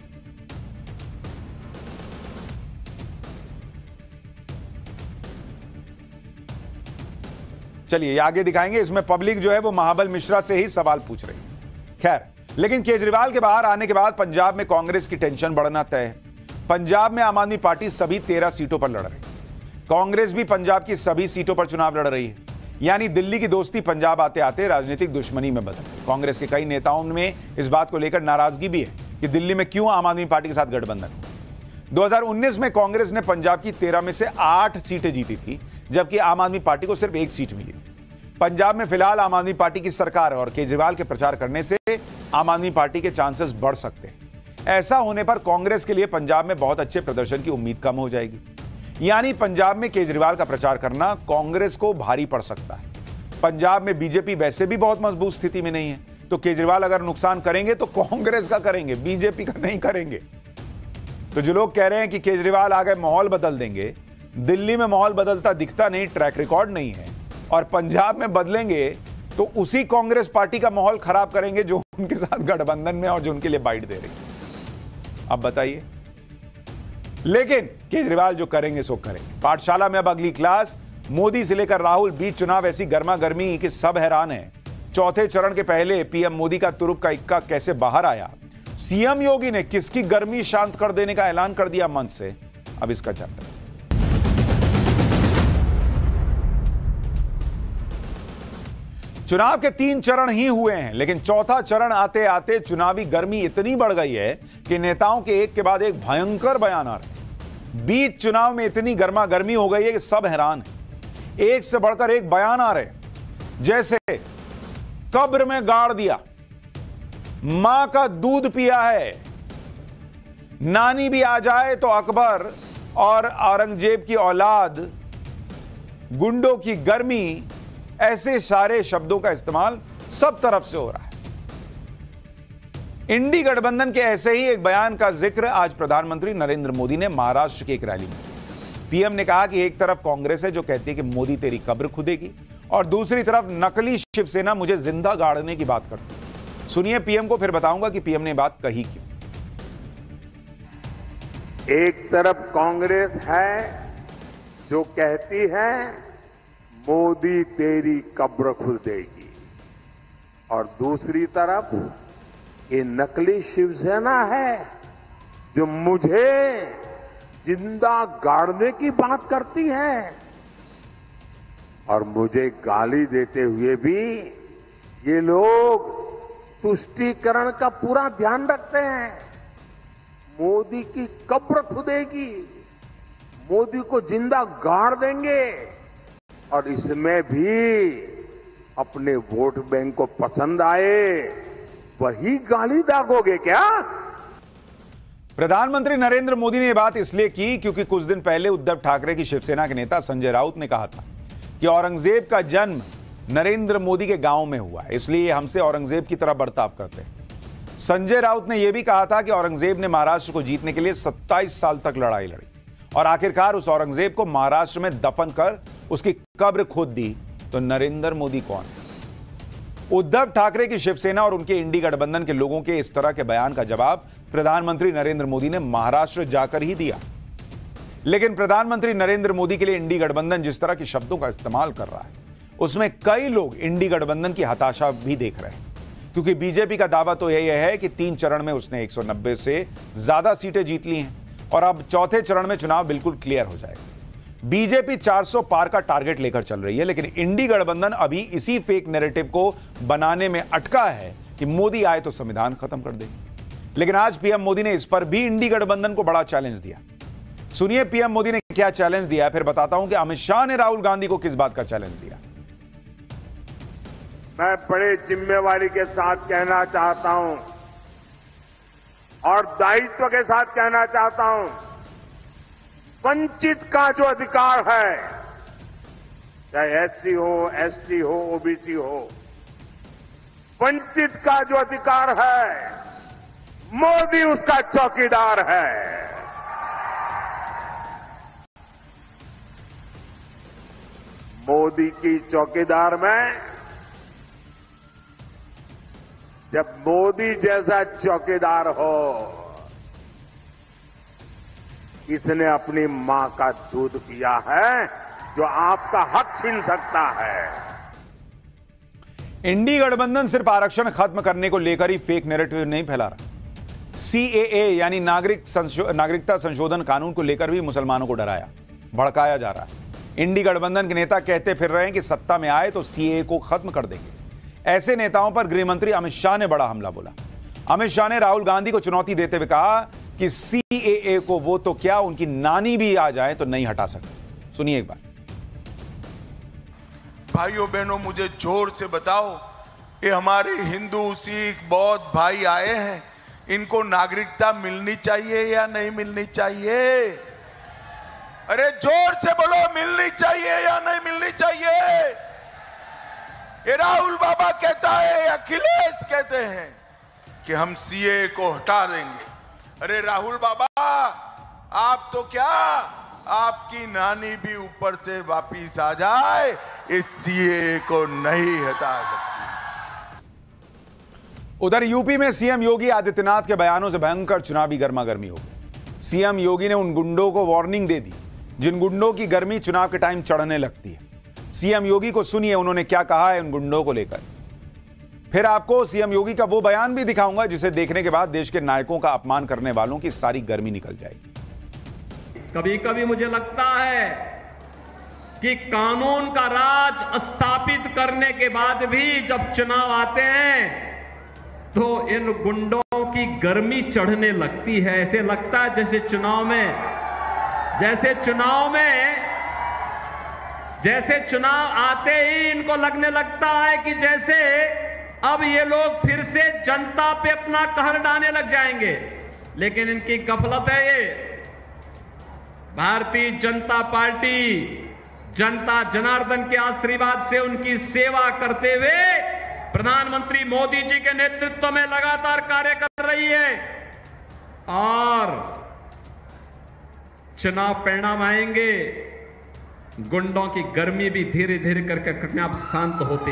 चलिए आगे दिखाएंगे। इसमें पब्लिक जो है वो महाबल मिश्रा से ही सवाल पूछ रही है। खैर, लेकिन केजरीवाल के बाहर आने के बाद पंजाब में कांग्रेस की टेंशन बढ़ना तय है। पंजाब में आम आदमी पार्टी सभी 13 सीटों पर लड़ रही है। कांग्रेस भी पंजाब की सभी सीटों पर चुनाव लड़ रही है। यानी दिल्ली की दोस्ती पंजाब आते आते राजनीतिक दुश्मनी में बदल गई। कांग्रेस के कई नेताओं में इस बात को लेकर नाराजगी भी है कि दिल्ली में क्यों आम आदमी पार्टी के साथ गठबंधन। 2019 में कांग्रेस ने पंजाब की 13 में से 8 सीटें जीती थी, जबकि आम आदमी पार्टी को सिर्फ 1 सीट मिली थी। पंजाब में फिलहाल आम आदमी पार्टी की सरकार है और केजरीवाल के प्रचार करने से आम आदमी पार्टी के चांसेस बढ़ सकते हैं। ऐसा होने पर कांग्रेस के लिए पंजाब में बहुत अच्छे प्रदर्शन की उम्मीद कम हो जाएगी। यानी पंजाब में केजरीवाल का प्रचार करना कांग्रेस को भारी पड़ सकता है। पंजाब में बीजेपी वैसे भी बहुत मजबूत स्थिति में नहीं है, तो केजरीवाल अगर नुकसान करेंगे तो कांग्रेस का करेंगे, बीजेपी का नहीं करेंगे। तो जो लोग कह रहे हैं कि केजरीवाल आ गए माहौल बदल देंगे, दिल्ली में माहौल बदलता दिखता नहीं, ट्रैक रिकॉर्ड नहीं है, और पंजाब में बदलेंगे तो उसी कांग्रेस पार्टी का माहौल खराब करेंगे जो उनके साथ गठबंधन में और जो उनके लिए बाइट दे रही है। अब बताइए। लेकिन केजरीवाल जो करेंगे सो करेंगे। पाठशाला में अब अगली क्लास, मोदी से लेकर राहुल बीच चुनाव ऐसी गर्मा गर्मी कि सब हैरान है। चौथे चरण के पहले पीएम मोदी का तुरुप का इक्का कैसे बाहर आया, सीएम योगी ने किसकी गर्मी शांत कर देने का ऐलान कर दिया मंच से, अब इसका चैप्टर। चुनाव के 3 चरण ही हुए हैं, लेकिन चौथा चरण आते आते चुनावी गर्मी इतनी बढ़ गई है कि नेताओं के एक के बाद एक भयंकर बयान आ रहे। बीच चुनाव में इतनी गर्मा गर्मी हो गई है कि सब हैरान है। एक से बढ़कर एक बयान आ रहे, जैसे कब्र में गाड़ दिया, मां का दूध पिया है, नानी भी आ जाए तो अकबर और औरंगजेब की औलाद, गुंडों की गर्मी, ऐसे सारे शब्दों का इस्तेमाल सब तरफ से हो रहा है। इंडी गठबंधन के ऐसे ही एक बयान का जिक्र आज प्रधानमंत्री नरेंद्र मोदी ने महाराष्ट्र की एक रैली में। पीएम ने कहा कि एक तरफ कांग्रेस है जो कहती है कि मोदी तेरी कब्र खुदेगी, और दूसरी तरफ नकली शिवसेना मुझे जिंदा गाड़ने की बात करती है। सुनिए पीएम को, फिर बताऊंगा कि पीएम ने बात कही क्यों। एक तरफ कांग्रेस है जो कहती है मोदी तेरी कब्र खुदेगी, और दूसरी तरफ ये नकली शिवसेना है जो मुझे जिंदा गाड़ने की बात करती है, और मुझे गाली देते हुए भी ये लोग तुष्टीकरण का पूरा ध्यान रखते हैं। मोदी की कब्र खुदेगी, मोदी को जिंदा गाड़ देंगे, और इसमें भी अपने वोट बैंक को पसंद आए वही गाली दागोगे क्या? प्रधानमंत्री नरेंद्र मोदी ने यह बात इसलिए की क्योंकि कुछ दिन पहले उद्धव ठाकरे की शिवसेना के नेता संजय राउत ने कहा था कि औरंगजेब का जन्म नरेंद्र मोदी के गांव में हुआ है, इसलिए हमसे औरंगजेब की तरह बर्ताव करते हैं। संजय राउत ने यह भी कहा था कि औरंगजेब ने महाराष्ट्र को जीतने के लिए 27 साल तक लड़ाई लड़ी, और आखिरकार उस औरंगजेब को महाराष्ट्र में दफन कर उसकी कब्र खोद दी। तो नरेंद्र मोदी कौन है? उद्धव ठाकरे की शिवसेना और उनके इंडी गठबंधन के लोगों के इस तरह के बयान का जवाब प्रधानमंत्री नरेंद्र मोदी ने महाराष्ट्र जाकर ही दिया। लेकिन प्रधानमंत्री नरेंद्र मोदी के लिए इंडी गठबंधन जिस तरह के शब्दों का इस्तेमाल कर रहा है, उसमें कई लोग इंडी गठबंधन की हताशा भी देख रहे हैं, क्योंकि बीजेपी का दावा तो यही है कि 3 चरण में उसने 190 से ज्यादा सीटें जीत ली हैं, और अब चौथे चरण में चुनाव बिल्कुल क्लियर हो जाएगा। बीजेपी 400 पार का टारगेट लेकर चल रही है, लेकिन इंडी गठबंधन अभी इसी फेक नैरेटिव को बनाने में अटका है कि मोदी आए तो संविधान खत्म कर देंगे। लेकिन आज पीएम मोदी ने इस पर भी इंडी गठबंधन को बड़ा चैलेंज दिया। सुनिए पीएम मोदी ने क्या चैलेंज दिया, फिर बताता हूं कि अमित शाह ने राहुल गांधी को किस बात का चैलेंज दिया। मैं बड़े जिम्मेवारी के साथ कहना चाहता हूं और दायित्व के साथ कहना चाहता हूं, वंचित का जो अधिकार है, चाहे एससी हो, एसटी हो, ओबीसी हो, वंचित का जो अधिकार है, मोदी उसका चौकीदार है। मोदी की चौकीदार में जब मोदी जैसा चौकीदार हो, इसने अपनी मां का दूध पिया है जो आपका हक छीन सकता है। इंडी गठबंधन सिर्फ आरक्षण खत्म करने को लेकर ही फेक नैरेटिव नहीं फैला रहा, सीएए यानी नागरिकता संशोधन कानून को लेकर भी मुसलमानों को डराया, भड़काया जा रहा है। इंडी गठबंधन के नेता कहते फिर रहे हैं कि सत्ता में आए तो सीएए को खत्म कर देंगे। ऐसे नेताओं पर गृहमंत्री अमित शाह ने बड़ा हमला बोला। अमित शाह ने राहुल गांधी को चुनौती देते हुए कहा कि सीएए को वो तो क्या, उनकी नानी भी आ जाए तो नहीं हटा सकते। सुनिए एक बार। भाइयों बहनों, मुझे जोर से बताओ, ये हमारे हिंदू, सिख, बौद्ध भाई आए हैं, इनको नागरिकता मिलनी चाहिए या नहीं मिलनी चाहिए? अरे जोर से बोलो, मिलनी चाहिए या नहीं मिलनी चाहिए? ये राहुल बाबा कहता है, अखिलेश कहते हैं कि हम सीए को हटा देंगे। अरे राहुल बाबा, आप तो क्या, आपकी नानी भी ऊपर से वापिस आ जाए, इस सीए को नहीं हटा सकते। उधर यूपी में सीएम योगी आदित्यनाथ के बयानों से भयंकर चुनावी गर्मागर्मी हो गई। सीएम योगी ने उन गुंडों को वार्निंग दे दी जिन गुंडों की गर्मी चुनाव के टाइम चढ़ने लगती है। सीएम योगी को सुनिए उन्होंने क्या कहा है उन गुंडों को लेकर। फिर आपको सीएम योगी का वो बयान भी दिखाऊंगा जिसे देखने के बाद देश के नायकों का अपमान करने वालों की सारी गर्मी निकल जाएगी। कभी कभी मुझे लगता है कि कानून का राज स्थापित करने के बाद भी जब चुनाव आते हैं तो इन गुंडों की गर्मी चढ़ने लगती है। ऐसे लगता है जैसे चुनाव आते ही इनको लगने लगता है कि जैसे अब ये लोग फिर से जनता पे अपना कहर ढाने लग जाएंगे। लेकिन इनकी गफलत है ये। भारतीय जनता पार्टी जनता जनार्दन के आशीर्वाद से उनकी सेवा करते हुए प्रधानमंत्री मोदी जी के नेतृत्व में लगातार कार्य कर रही है और चुनाव परिणाम आएंगे, गुंडों की गर्मी भी धीरे धीरे करके अपने आप शांत होती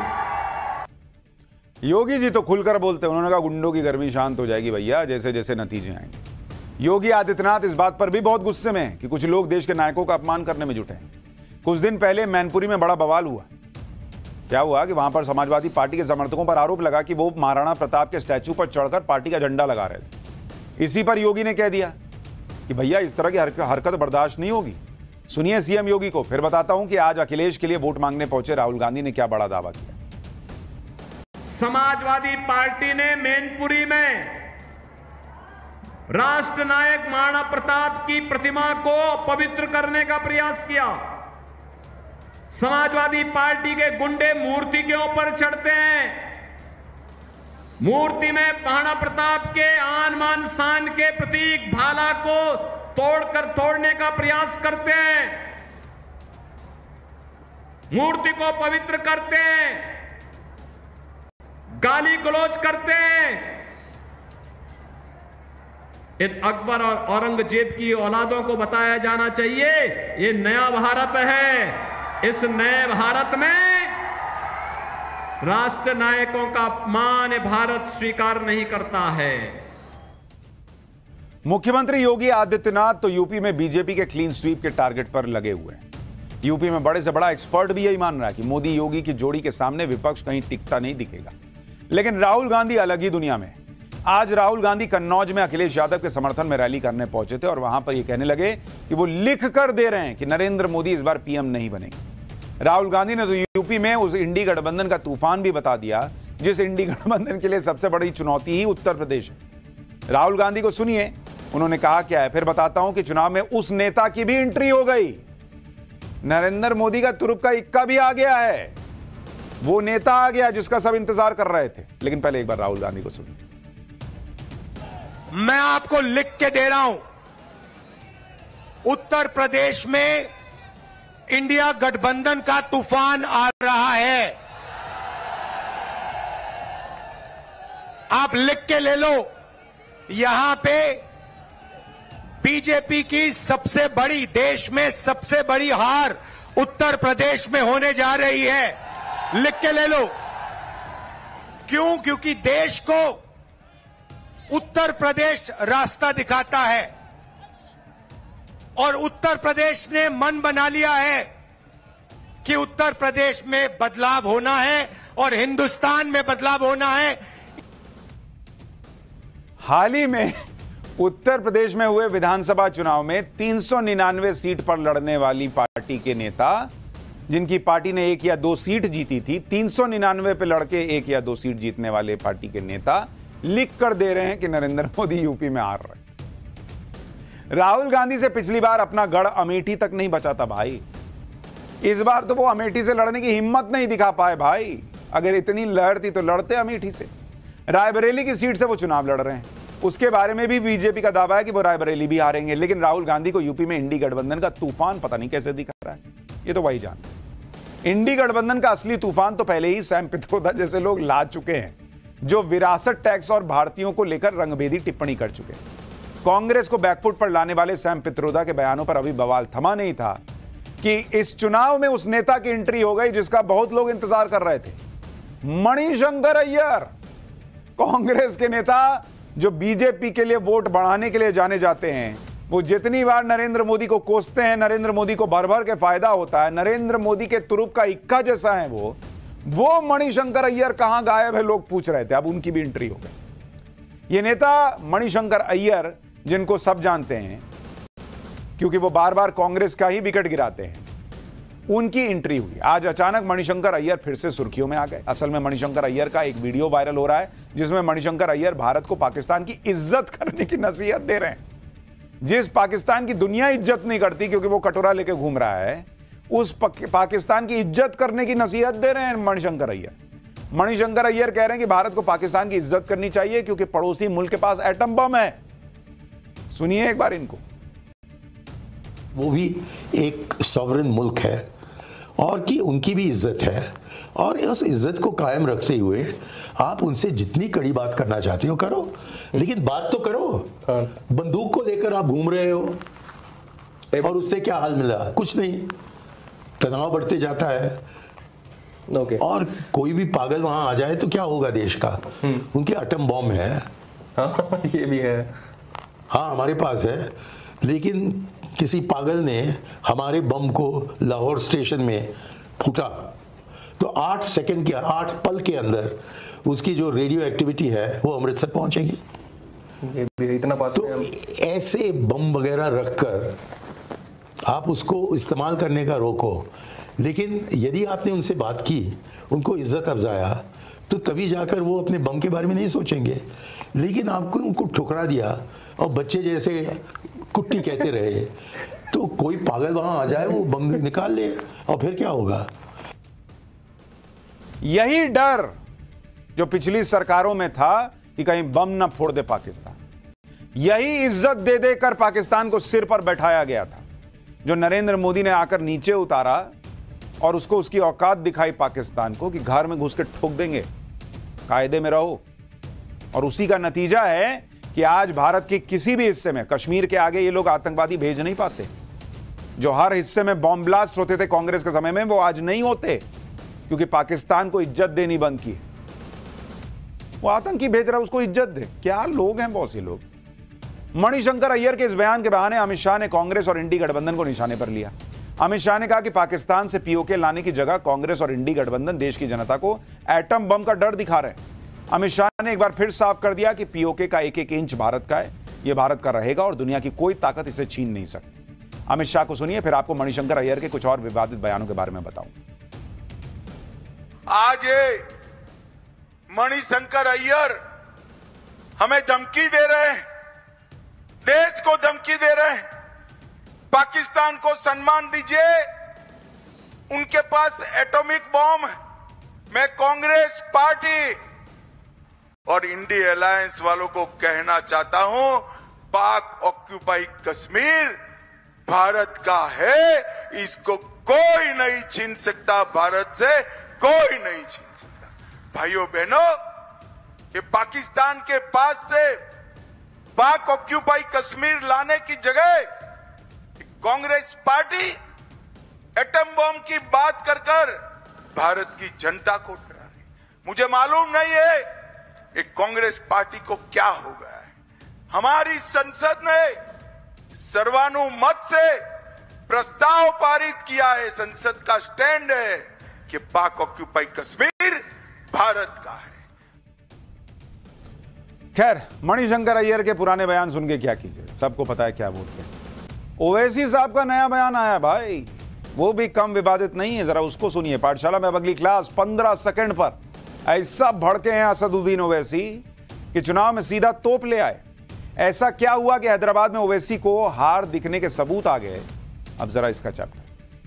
जाएगी। योगी जी तो खुलकर बोलते हैं, उन्होंने कहा गुंडों की गर्मी शांत हो जाएगी भैया जैसे जैसे नतीजे आएंगे। योगी आदित्यनाथ इस बात पर भी बहुत गुस्से में हैं कि कुछ लोग देश के नायकों का अपमान करने में जुटे हैं। कुछ दिन पहले मैनपुरी में बड़ा बवाल हुआ। क्या हुआ कि वहां पर समाजवादी पार्टी के समर्थकों पर आरोप लगा कि वो महाराणा प्रताप के स्टैचू पर चढ़कर पार्टी का झंडा लगा रहे थे। इसी पर योगी ने कह दिया कि भैया इस तरह की हरकत बर्दाश्त नहीं होगी। सुनिए सीएम योगी को, फिर बताता हूं कि आज अखिलेश के लिए वोट मांगने पहुंचे राहुल गांधी ने क्या बड़ा दावा किया। समाजवादी पार्टी ने मैनपुरी में राष्ट्र नायक महाराणा प्रताप की प्रतिमा को पवित्र करने का प्रयास किया। समाजवादी पार्टी के गुंडे मूर्ति के ऊपर चढ़ते हैं, मूर्ति में महाराणा प्रताप के आन मान शान के प्रतीक भाला को तोड़ने का प्रयास करते हैं, मूर्ति को पवित्र करते हैं, गाली गलौज करते हैं। इस अकबर और औरंगजेब की औलादों को बताया जाना चाहिए ये नया भारत है। इस नए भारत में राष्ट्र नायकों का अपमान भारत स्वीकार नहीं करता है। मुख्यमंत्री योगी आदित्यनाथ तो यूपी में बीजेपी के क्लीन स्वीप के टारगेट पर लगे हुए हैं। यूपी में बड़े से बड़ा एक्सपर्ट भी यही मान रहा है कि मोदी योगी की जोड़ी के सामने विपक्ष कहीं टिकता नहीं दिखेगा। लेकिन राहुल गांधी अलग ही दुनिया में। आज राहुल गांधी कन्नौज में अखिलेश यादव के समर्थन में रैली करने पहुंचे थे और वहां पर ये कहने लगे कि वो लिख कर दे रहे हैं कि नरेंद्र मोदी इस बार पीएम नहीं बनेंगे। राहुल गांधी ने तो यूपी में उस इंडी गठबंधन का तूफान भी बता दिया जिस इंडी गठबंधन के लिए सबसे बड़ी चुनौती ही उत्तर प्रदेश है। राहुल गांधी को सुनिए, उन्होंने कहा क्या है, फिर बताता हूं कि चुनाव में उस नेता की भी एंट्री हो गई। नरेंद्र मोदी का तुरुप का इक्का भी आ गया है, वो नेता आ गया जिसका सब इंतजार कर रहे थे। लेकिन पहले एक बार राहुल गांधी को सुनिए। मैं आपको लिख के दे रहा हूं, उत्तर प्रदेश में इंडिया गठबंधन का तूफान आ रहा है। आप लिख के ले लो, यहां पे बीजेपी की सबसे बड़ी, देश में सबसे बड़ी हार उत्तर प्रदेश में होने जा रही है। लिख के ले लो। क्यों? क्योंकि देश को उत्तर प्रदेश रास्ता दिखाता है और उत्तर प्रदेश ने मन बना लिया है कि उत्तर प्रदेश में बदलाव होना है और हिंदुस्तान में बदलाव होना है। हाल ही में उत्तर प्रदेश में हुए विधानसभा चुनाव में 399 सीट पर लड़ने वाली पार्टी के नेता, जिनकी पार्टी ने 1 या 2 सीट जीती थी, 399 पे लड़के 1 या 2 सीट जीतने वाले पार्टी के नेता लिख कर दे रहे हैं कि नरेंद्र मोदी यूपी में हार रहे। राहुल गांधी से पिछली बार अपना गढ़ अमेठी तक नहीं बचा था भाई। इस बार तो वो अमेठी से लड़ने की हिम्मत नहीं दिखा पाए भाई। अगर इतनी लहर थी तो लड़ते अमेठी से। रायबरेली की सीट से वो चुनाव लड़ रहे हैं, उसके बारे में भी बीजेपी का दावा है कि वो रायबरेली भी हारेंगे। लेकिन राहुल गांधी को यूपी में इंडी गठबंधन का तूफान पता नहीं कैसे दिखा रहा है, ये तो वही जान। इंडी गठबंधन का असली तूफान तो पहले ही सैम पित्रोदा जैसे लोग ला चुके हैं, जो विरासत टैक्स और भारतीयों को लेकर रंगभेदी टिप्पणी कर चुके हैं। कांग्रेस को बैकफुट पर लाने वाले सैम पित्रोदा के बयानों पर अभी बवाल थमा नहीं था कि इस चुनाव में उस नेता की एंट्री हो गई जिसका बहुत लोग इंतजार कर रहे थे, मणिशंकर अय्यर। कांग्रेस के नेता जो बीजेपी के लिए वोट बढ़ाने के लिए जाने जाते हैं, वो जितनी बार नरेंद्र मोदी को कोसते हैं, नरेंद्र मोदी को भर भर के फायदा होता है, नरेंद्र मोदी के तुरुप का इक्का जैसा है वो मणिशंकर अय्यर कहां गायब है लोग पूछ रहे थे। अब उनकी भी एंट्री हो गई। ये नेता मणिशंकर अय्यर, जिनको सब जानते हैं क्योंकि वो बार बार कांग्रेस का ही विकेट गिराते हैं, उनकी एंट्री हुई। आज अचानक मणिशंकर अय्यर फिर से सुर्खियों में आ गए। असल में मणिशंकर अय्यर का एक वीडियो वायरल हो रहा है जिसमें मणिशंकर अय्यर भारत को पाकिस्तान की इज्जत करने की नसीहत दे रहे हैं। जिस पाकिस्तान की दुनिया इज्जत नहीं करती क्योंकि वो कटोरा लेके घूम रहा है, उस पाकिस्तान की इज्जत करने की नसीहत दे रहे हैं मणिशंकर अय्यर। मणिशंकर अय्यर कह रहे हैं कि भारत को पाकिस्तान की इज्जत करनी चाहिए क्योंकि पड़ोसी मुल्क के पास एटम बम है। सुनिए एक बार इनको। वो भी एक सॉवरेन मुल्क है और कि उनकी भी इज्जत है, और उस इज्जत को कायम रखते हुए आप उनसे जितनी कड़ी बात करना चाहते हो करो, लेकिन बात तो करो। बंदूक को लेकर आप घूम रहे हो और उससे क्या हाल मिला? कुछ नहीं, तनाव बढ़ते जाता है। और कोई भी पागल वहां आ जाए तो क्या होगा देश का? उनके एटम बॉम्ब है। हाँ, ये भी है। हाँ, हमारे पास है, लेकिन किसी पागल ने हमारे बम को लाहौर स्टेशन में फूटा तो 8 सेकंड के 8 पल के अंदर उसकी जो रेडियो एक्टिविटी है वो अमृतसर पहुंचेगी। इतना पास तो ऐसे बम वगैरह रखकर आप उसको इस्तेमाल करने का रोको। लेकिन यदि आपने उनसे बात की, उनको इज्जत अफजाया, तो तभी जाकर वो अपने बम के बारे में नहीं सोचेंगे। लेकिन आपको उनको ठुकरा दिया और बच्चे जैसे कुट्टी कहते रहे, तो कोई पागल वहां आ जाए, वो बम निकाल ले, और फिर क्या होगा? यही डर जो पिछली सरकारों में था कि कहीं बम ना फोड़ दे पाकिस्तान, यही इज्जत दे देकर पाकिस्तान को सिर पर बैठाया गया था, जो नरेंद्र मोदी ने आकर नीचे उतारा और उसको उसकी औकात दिखाई पाकिस्तान को कि घर में घुस के ठोक देंगे, कायदे में रहो। और उसी का नतीजा है कि आज भारत के किसी भी हिस्से में, कश्मीर के आगे ये लोग आतंकवादी भेज नहीं पाते। जो हर हिस्से में बॉम्ब ब्लास्ट होते थे कांग्रेस के समय में, वो आज नहीं होते क्योंकि पाकिस्तान को इज्जत देनी बंद की। वो आतंकी भेज रहा है, उसको इज्जत दे। क्या लोग हैं बहुत से लोग। मणिशंकर अय्यर के इस बयान के बहाने अमित शाह ने कांग्रेस और इंडी गठबंधन को निशाने पर लिया। अमित शाह ने कहा कि पाकिस्तान से पीओके लाने की जगह कांग्रेस और इंडी गठबंधन देश की जनता को एटम बम का डर दिखा रहे हैं। अमित शाह ने एक बार फिर साफ कर दिया कि पीओके का एक एक इंच भारत का है, यह भारत का रहेगा और दुनिया की कोई ताकत इसे छीन नहीं सकती। अमित शाह को सुनिए, फिर आपको मणिशंकर अय्यर के कुछ और विवादित बयानों के बारे में बताऊं। आज मणिशंकर अय्यर हमें धमकी दे रहे हैं, देश को धमकी दे रहे हैं। पाकिस्तान को सम्मान दीजिए, उनके पास एटॉमिक बॉम्ब है। मैं कांग्रेस पार्टी और इंडी अलायंस वालों को कहना चाहता हूं, पाक ऑक्यूपाई कश्मीर भारत का है, इसको कोई नहीं छीन सकता, भारत से कोई नहीं छीन सकता। भाइयों बहनों, ये पाकिस्तान के पास से पाक ऑक्यूपाई कश्मीर लाने की जगह कांग्रेस पार्टी एटम बम की बात कर कर भारत की जनता को डरा रही। मुझे मालूम नहीं है कि कांग्रेस पार्टी को क्या हो गया है। हमारी संसद ने सर्वानुमत से प्रस्ताव पारित किया है, संसद का स्टैंड है कि पाक ऑक्यूपाई कश्मीर भारत का है। खैर, मणिशंकर अय्यर के पुराने बयान सुन के क्या कीजिए, सबको पता है क्या बोलते हैं। ओवैसी साहब का नया बयान आया भाई, वो भी कम विवादित नहीं है, जरा उसको सुनिए। पाठशाला में अब अगली क्लास 15 सेकंड पर। ऐसा भड़के हैं असदुद्दीन ओवैसी कि चुनाव में सीधा तोप ले आए। ऐसा क्या हुआ कि हैदराबाद में ओवैसी को हार दिखने के सबूत आ गए। अब जरा इसका चैप्टर।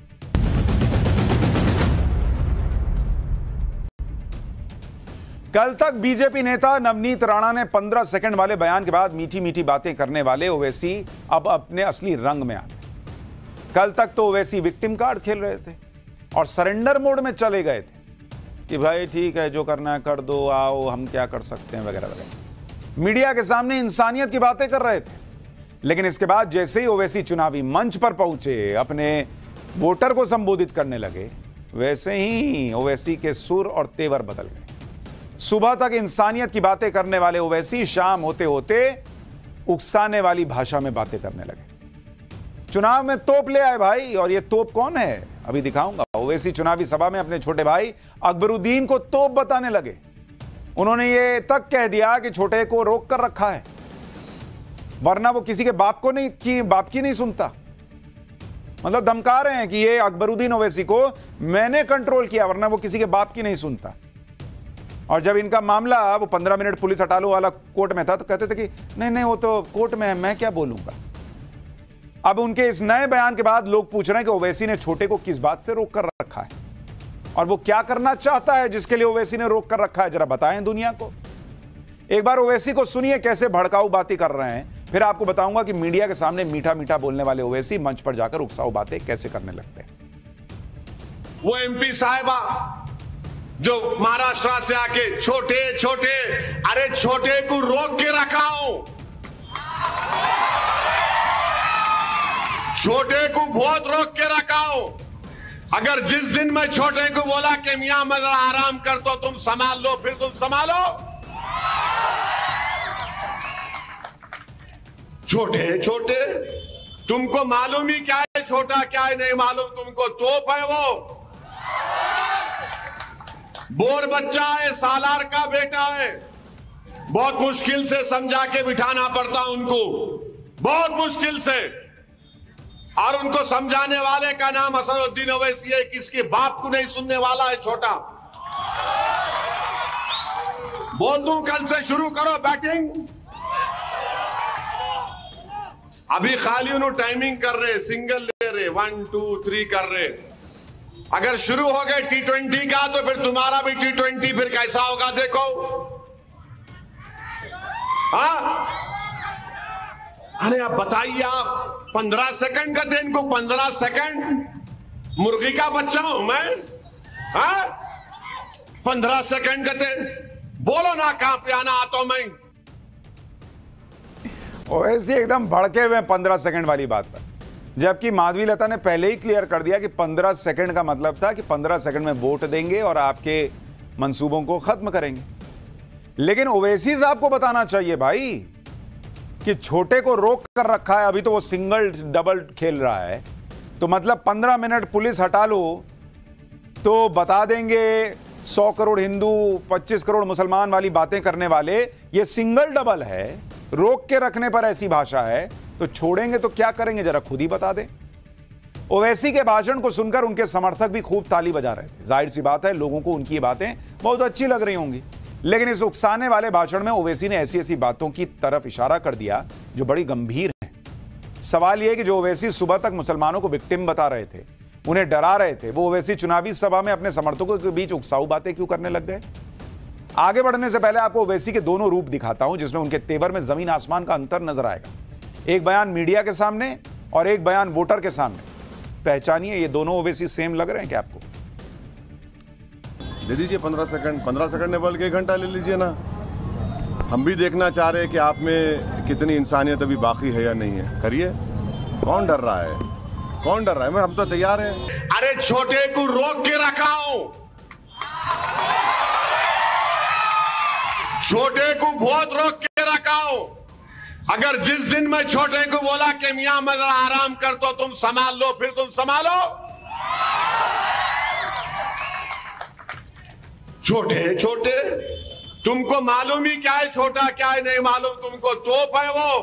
कल तक बीजेपी नेता नवनीत राणा ने 15 सेकंड वाले बयान के बाद मीठी मीठी बातें करने वाले ओवैसी अब अपने असली रंग में आ गए। कल तक तो ओवैसी विक्टिम कार्ड खेल रहे थे और सरेंडर मोड में चले गए थे कि भाई ठीक है, जो करना है कर दो, आओ हम क्या कर सकते हैं वगैरह वगैरह। मीडिया के सामने इंसानियत की बातें कर रहे थे। लेकिन इसके बाद जैसे ही ओवैसी चुनावी मंच पर पहुंचे, अपने वोटर को संबोधित करने लगे, वैसे ही ओवैसी के सुर और तेवर बदल गए। सुबह तक इंसानियत की बातें करने वाले ओवैसी शाम होते होते उकसाने वाली भाषा में बातें करने लगे। चुनाव में तोप ले आए भाई, और ये तोप कौन है अभी दिखाऊंगा। ओवैसी चुनावी सभा में अपने छोटे भाई अकबरुद्दीन को तोप बताने लगे। उन्होंने ये तक कह दिया कि छोटे को रोक कर रखा है, वरना वो किसी के बाप की नहीं सुनता। मतलब धमका रहे हैं कि ये अकबरुद्दीन ओवैसी को मैंने कंट्रोल किया, वरना वो किसी के बाप की नहीं सुनता। और जब इनका मामला वो 15 मिनट पुलिस हटा लो वाला कोर्ट में था तो कहते थे कि नहीं वो तो कोर्ट में है, मैं क्या बोलूंगा। अब उनके इस नए बयान के बाद लोग पूछ रहे हैं कि ओवैसी ने छोटे को किस बात से रोक कर रखा है और वो क्या करना चाहता है जिसके लिए ओवैसी ने रोक कर रखा है, जरा बताएं दुनिया को। एक बार ओवैसी को सुनिए कैसे भड़काऊ बातें कर रहे हैं, फिर आपको बताऊंगा कि मीडिया के सामने मीठा मीठा बोलने वाले ओवैसी मंच पर जाकर उकसाऊ बातें कैसे करने लगते हैं। वो एमपी साहिबा जो महाराष्ट्र से आके छोटे अरे छोटे को रोक के रखा हूं, छोटे को बहुत रोक के रखा हूं। अगर जिस दिन मैं छोटे को बोला कि मियां मैं जरा आराम कर तो तुम संभाल लो, फिर तुम संभालो। छोटे तुमको मालूम ही क्या है छोटा क्या है नहीं मालूम तुमको। तोप है वो, बोर बच्चा है, सालार का बेटा है। बहुत मुश्किल से समझा के बिठाना पड़ता उनको, बहुत मुश्किल से। और उनको समझाने वाले का नाम असदुद्दीन ओवैसी है, किसके बाप को नहीं सुनने वाला है छोटा। बोल दूं कल से शुरू करो बैटिंग। अभी खाली उन्होंने टाइमिंग कर रहे, सिंगल ले रहे, 1 2 3 कर रहे। अगर शुरू हो गए T20 का तो फिर तुम्हारा भी T20 फिर कैसा होगा देखो। हाँ अरे आप बताइए, आप 15 सेकंड का दिन को 15 सेकंड मुर्गी का बच्चा हूं मैं। हाँ 15 सेकंड का दिन बोलो ना, कहां पे आना आता हूं मैं। ओवैसी एकदम भड़के हुए 15 सेकंड वाली बात पर, जबकि माधवी लता ने पहले ही क्लियर कर दिया कि 15 सेकंड का मतलब था कि 15 सेकंड में वोट देंगे और आपके मंसूबों को खत्म करेंगे। लेकिन ओवैसी साहब को बताना चाहिए भाई कि छोटे को रोक कर रखा है। अभी तो वो सिंगल डबल खेल रहा है, तो मतलब 15 मिनट पुलिस हटा लो तो बता देंगे 100 करोड़ हिंदू 25 करोड़ मुसलमान वाली बातें करने वाले ये सिंगल डबल है। रोक के रखने पर ऐसी भाषा है तो छोड़ेंगे तो क्या करेंगे, जरा खुद ही बता दें। ओवैसी के भाषण को सुनकर उनके समर्थक भी खूब ताली बजा रहे थे। जाहिर सी बात है लोगों को उनकी ये बातें बहुत अच्छी लग रही होंगी। लेकिन इस उकसाने वाले भाषण में ओवैसी ने ऐसी ऐसी बातों की तरफ इशारा कर दिया जो बड़ी गंभीर है। सवाल यह कि जो ओवैसी सुबह तक मुसलमानों को विक्टिम बता रहे थे, उन्हें डरा रहे थे, वो ओवैसी चुनावी सभा में अपने समर्थकों के बीच उकसाऊ बातें क्यों करने लग गए। आगे बढ़ने से पहले आपको ओवैसी के दोनों रूप दिखाता हूं जिसमें उनके तेवर में जमीन आसमान का अंतर नजर आएगा। एक बयान मीडिया के सामने और एक बयान वोटर के सामने। पहचानिए ये दोनों ओवैसी सेम लग रहे हैं क्या आपको? दे दीजिए 15 सेकंड ने बल्कि 1 घंटा ले लीजिए ना। हम भी देखना चाह रहे हैं कि आप में कितनी इंसानियत अभी बाकी है या नहीं है। करिए, कौन डर रहा है, कौन डर रहा है? हम तो तैयार हैं। अरे छोटे को रोक के रखा हूं, छोटे को बहुत रोक के रखा हूं। अगर जिस दिन मैं छोटे को बोला कि मियां मैं जरा आराम कर तो तुम संभाल लो, फिर तुम संभालो। छोटे तुमको मालूम ही क्या है छोटा क्या है नहीं मालूम तुमको। तोप है वो,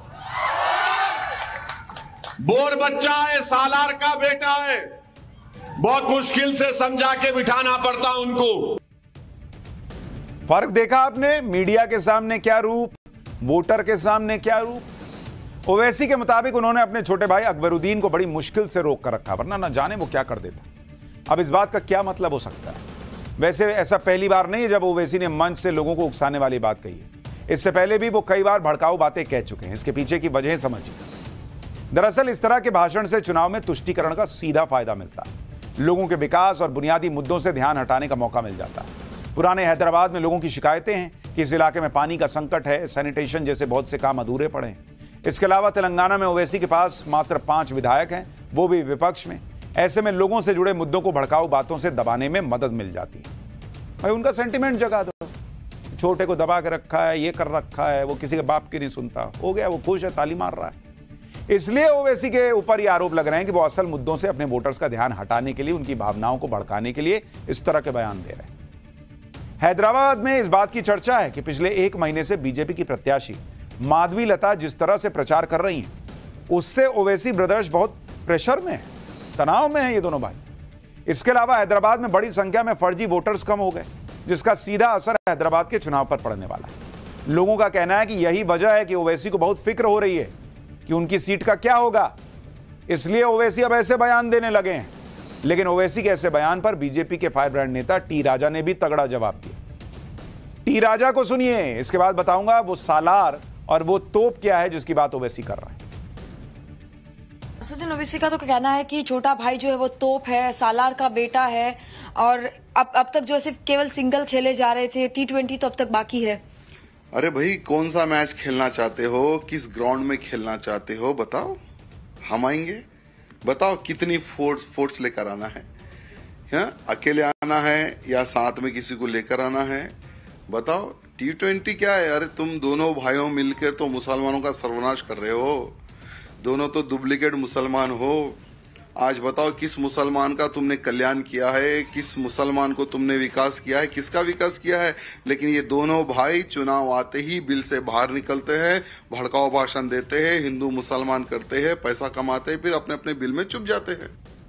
बोर बच्चा है, सालार का बेटा है। बहुत मुश्किल से समझा के बिठाना पड़ता उनको। फर्क देखा आपने? मीडिया के सामने क्या रूप, वोटर के सामने क्या रूप। ओवैसी के मुताबिक उन्होंने अपने छोटे भाई अकबरुद्दीन को बड़ी मुश्किल से रोक कर रखा, वरना ना जाने वो क्या कर देता। अब इस बात का क्या मतलब हो सकता है? वैसे ऐसा पहली बार नहीं है जब ओवैसी ने मंच से लोगों को उकसाने वाली बात कही है। इससे पहले भी वो कई बार भड़काऊ बातें कह चुके हैं। इसके पीछे की वजह समझिए। दरअसल इस तरह के भाषण से चुनाव में तुष्टीकरण का सीधा फायदा मिलता है। लोगों के विकास और बुनियादी मुद्दों से ध्यान हटाने का मौका मिल जाता है। पुराने हैदराबाद में लोगों की शिकायतें हैं कि इस इलाके में पानी का संकट है, सैनिटेशन जैसे बहुत से काम अधूरे पड़े हैं। इसके अलावा तेलंगाना में ओवैसी के पास मात्र 5 विधायक हैं, वो भी विपक्ष में। ऐसे में लोगों से जुड़े मुद्दों को भड़काऊ बातों से दबाने में मदद मिल जाती है। भाई उनका सेंटिमेंट जगा दो, छोटे को दबा के रखा है, ये कर रखा है, वो किसी के बाप की नहीं सुनता, हो गया, वो खुश है, ताली मार रहा है। इसलिए ओवैसी के ऊपर ये आरोप लग रहे हैं कि वो असल मुद्दों से अपने वोटर्स का ध्यान हटाने के लिए, उनकी भावनाओं को भड़काने के लिए इस तरह के बयान दे रहे हैं। हैदराबाद में इस बात की चर्चा है कि पिछले 1 महीने से बीजेपी की प्रत्याशी माधवी लता जिस तरह से प्रचार कर रही हैं, उससे ओवैसी ब्रदर्स बहुत प्रेशर में है, तनाव में है ये दोनों भाई। इसके अलावा हैदराबाद में बड़ी संख्या में फर्जी वोटर्स कम हो गए, जिसका सीधा असर हैदराबाद के चुनाव पर पड़ने वाला है। लोगों का कहना है कि यही वजह है कि ओवैसी को बहुत फिक्र हो रही है कि उनकी सीट का क्या होगा, इसलिए ओवैसी अब ऐसे बयान देने लगे हैं। लेकिन ओवैसी के ऐसे बयान पर बीजेपी के फायर ब्रांड नेता टी राजा ने भी तगड़ा जवाब दिया। टी राजा को सुनिए, इसके बाद बताऊंगा वो सालार और वो तोप क्या है जिसकी बात ओवैसी कर रहा है। असदुद्दीन ओवैसी का तो कहना है कि छोटा भाई जो है वो तोप है, सालार का बेटा है, और अब तक जो सिर्फ केवल सिंगल खेले जा रहे थे, T20 तो अब तक बाकी है। अरे भाई, कौन सा मैच खेलना चाहते हो, किस ग्राउंड में खेलना चाहते हो, बताओ, हम आएंगे। बताओ कितनी फोर्स लेकर आना है, अकेले आना है या साथ में किसी को लेकर आना है, बताओ। T20 क्या है, अरे तुम दोनों भाइयों मिलकर तो मुसलमानों का सर्वनाश कर रहे हो, दोनों तो डुप्लीकेट मुसलमान हो। आज बताओ किस मुसलमान का तुमने कल्याण किया है, किस मुसलमान को तुमने विकास किया है, किसका विकास किया है। लेकिन ये दोनों भाई चुनाव आते ही बिल से बाहर निकलते हैं, भड़काऊ भाषण देते हैं, हिंदू मुसलमान करते हैं, पैसा कमाते हैं, फिर अपने अपने बिल में चुप जाते हैं।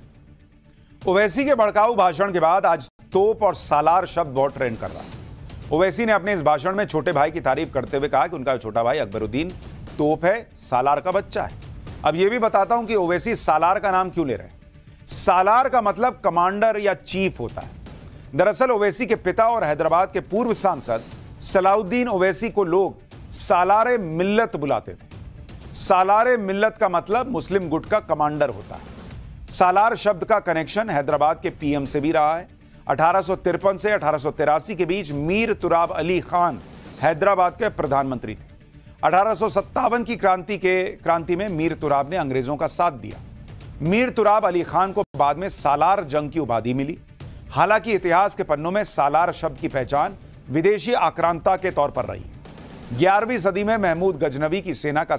ओवैसी के भड़काऊ भाषण के बाद आज तोप और सालार शब्द बहुत ट्रेंड कर रहा है। ओवैसी ने अपने इस भाषण में छोटे भाई की तारीफ करते हुए कहा कि उनका छोटा भाई अकबरुद्दीन तोप है, सालार का बच्चा है। अब यह भी बताता हूं कि ओवैसी सालार का नाम क्यों ले रहे हैं। सालार का मतलब कमांडर या चीफ होता है। दरअसल ओवैसी के पिता और हैदराबाद के पूर्व सांसद सलाउद्दीन ओवैसी को लोग सालारे मिल्लत बुलाते थे। सालारे मिल्लत का मतलब मुस्लिम गुट का कमांडर होता है। सालार शब्द का कनेक्शन हैदराबाद के पीएम से भी रहा है। 1853 से 1883 के बीच मीर तुराब अली खान हैदराबाद के प्रधानमंत्री थे। 1857 की क्रांति में मीर तुराब ने अंग्रेजों का साथ दिया। मीर तुराब अली खान को बाद में सालार जंग की उपाधि मिली। हालांकि इतिहास के पन्नों में सालार शब्द की पहचान विदेशी आक्रांता के तौर पर रही। 11वीं सदी में महमूद गजनवी की सेना के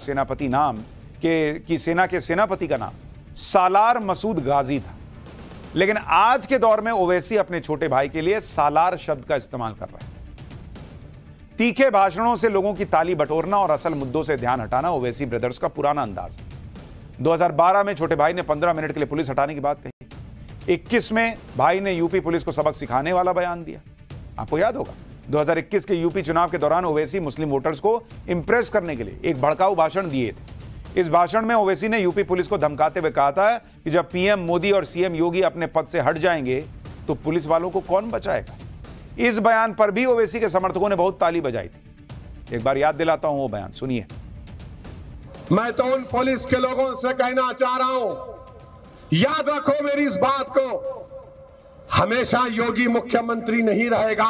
सेनापति का नाम सालार मसूद गाजी था। लेकिन आज के दौर में ओवैसी अपने छोटे भाई के लिए सालार शब्द का इस्तेमाल कर रहे हैं। तीखे भाषणों से लोगों की ताली बटोरना और असल मुद्दों से ध्यान हटाना ओवैसी ब्रदर्स का पुराना अंदाज है। 2012 में छोटे भाई ने 15 मिनट के लिए पुलिस हटाने की बात कही। 21 में भाई ने यूपी पुलिस को सबक सिखाने वाला बयान दिया। आपको याद होगा 2021 के यूपी चुनाव के दौरान ओवैसी मुस्लिम वोटर्स को इंप्रेस करने के लिए एक भड़काऊ भाषण दिए थे। इस भाषण में ओवैसी ने यूपी पुलिस को धमकाते हुए कहा था कि जब पीएम मोदी और सीएम योगी अपने पद से हट जाएंगे तो पुलिस वालों को कौन बचाएगा। इस बयान पर भी ओवैसी के समर्थकों ने बहुत ताली बजाई थी। एक बार याद दिलाता हूं वो बयान, सुनिए। मैं तो उन पुलिस के लोगों से कहना चाह रहा हूं, याद रखो मेरी इस बात को, हमेशा योगी मुख्यमंत्री नहीं रहेगा।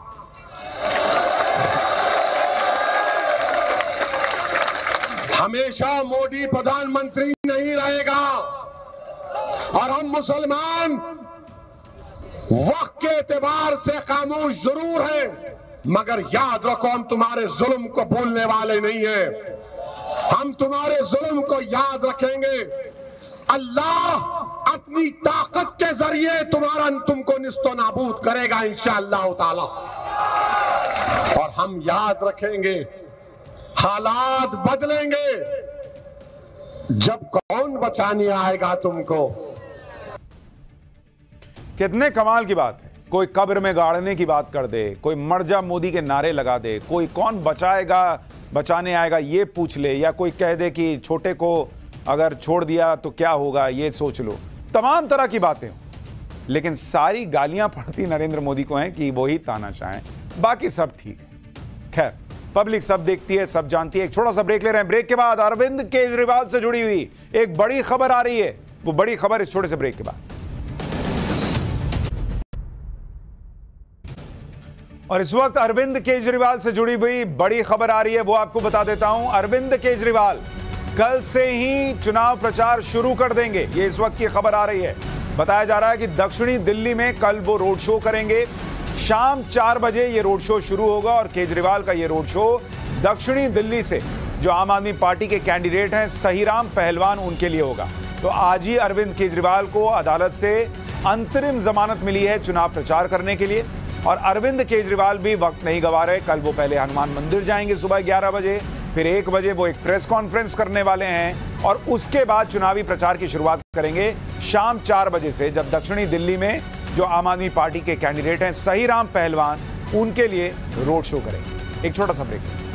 हमेशा मोदी प्रधानमंत्री नहीं रहेगा। और हम मुसलमान वक्त के एतबार से खामोश जरूर हैं, मगर याद रखो हम तुम्हारे जुल्म को भूलने वाले नहीं हैं। हम तुम्हारे जुल्म को याद रखेंगे। अल्लाह अपनी ताकत के जरिए तुमको निस्तो नाबूद करेगा इंशाअल्लाह ताला। और हम याद रखेंगे, हालात बदलेंगे, जब कौन बचाने आएगा तुमको। कितने कमाल की बात है। कोई कब्र में गाड़ने की बात कर दे, कोई मर जा मोदी के नारे लगा दे, कोई कौन बचाने आएगा ये पूछ ले, या कोई कह दे कि छोटे को अगर छोड़ दिया तो क्या होगा ये सोच लो। तमाम तरह की बातें, लेकिन सारी गालियां पड़ती नरेंद्र मोदी को हैं कि वही तानाशाह हैं, बाकी सब ठीक है। खैर, पब्लिक सब देखती है, सब जानती है। एक छोटा सा ब्रेक ले रहे हैं। ब्रेक के बाद अरविंद केजरीवाल से जुड़ी हुई एक बड़ी खबर आ रही है। वो बड़ी खबर इस छोटे से ब्रेक के बाद। और इस वक्त अरविंद केजरीवाल से जुड़ी हुई बड़ी खबर आ रही है, वो आपको बता देता हूं। अरविंद केजरीवाल कल से ही चुनाव प्रचार शुरू कर देंगे, ये इस वक्त की खबर आ रही है। बताया जा रहा है कि दक्षिणी दिल्ली में कल वो रोड शो करेंगे। शाम 4 बजे ये रोड शो शुरू होगा और केजरीवाल का ये रोड शो दक्षिणी दिल्ली से जो आम आदमी पार्टी के कैंडिडेट हैं सहीराम पहलवान उनके लिए होगा। तो आज ही अरविंद केजरीवाल को अदालत से अंतरिम जमानत मिली है चुनाव प्रचार करने के लिए और अरविंद केजरीवाल भी वक्त नहीं गंवा रहे। कल वो पहले हनुमान मंदिर जाएंगे सुबह 11 बजे, फिर 1 बजे वो एक प्रेस कॉन्फ्रेंस करने वाले हैं और उसके बाद चुनावी प्रचार की शुरुआत करेंगे शाम 4 बजे से, जब दक्षिणी दिल्ली में जो आम आदमी पार्टी के कैंडिडेट हैं सहीराम पहलवान उनके लिए रोड शो करेंगे। एक छोटा सा ब्रेक।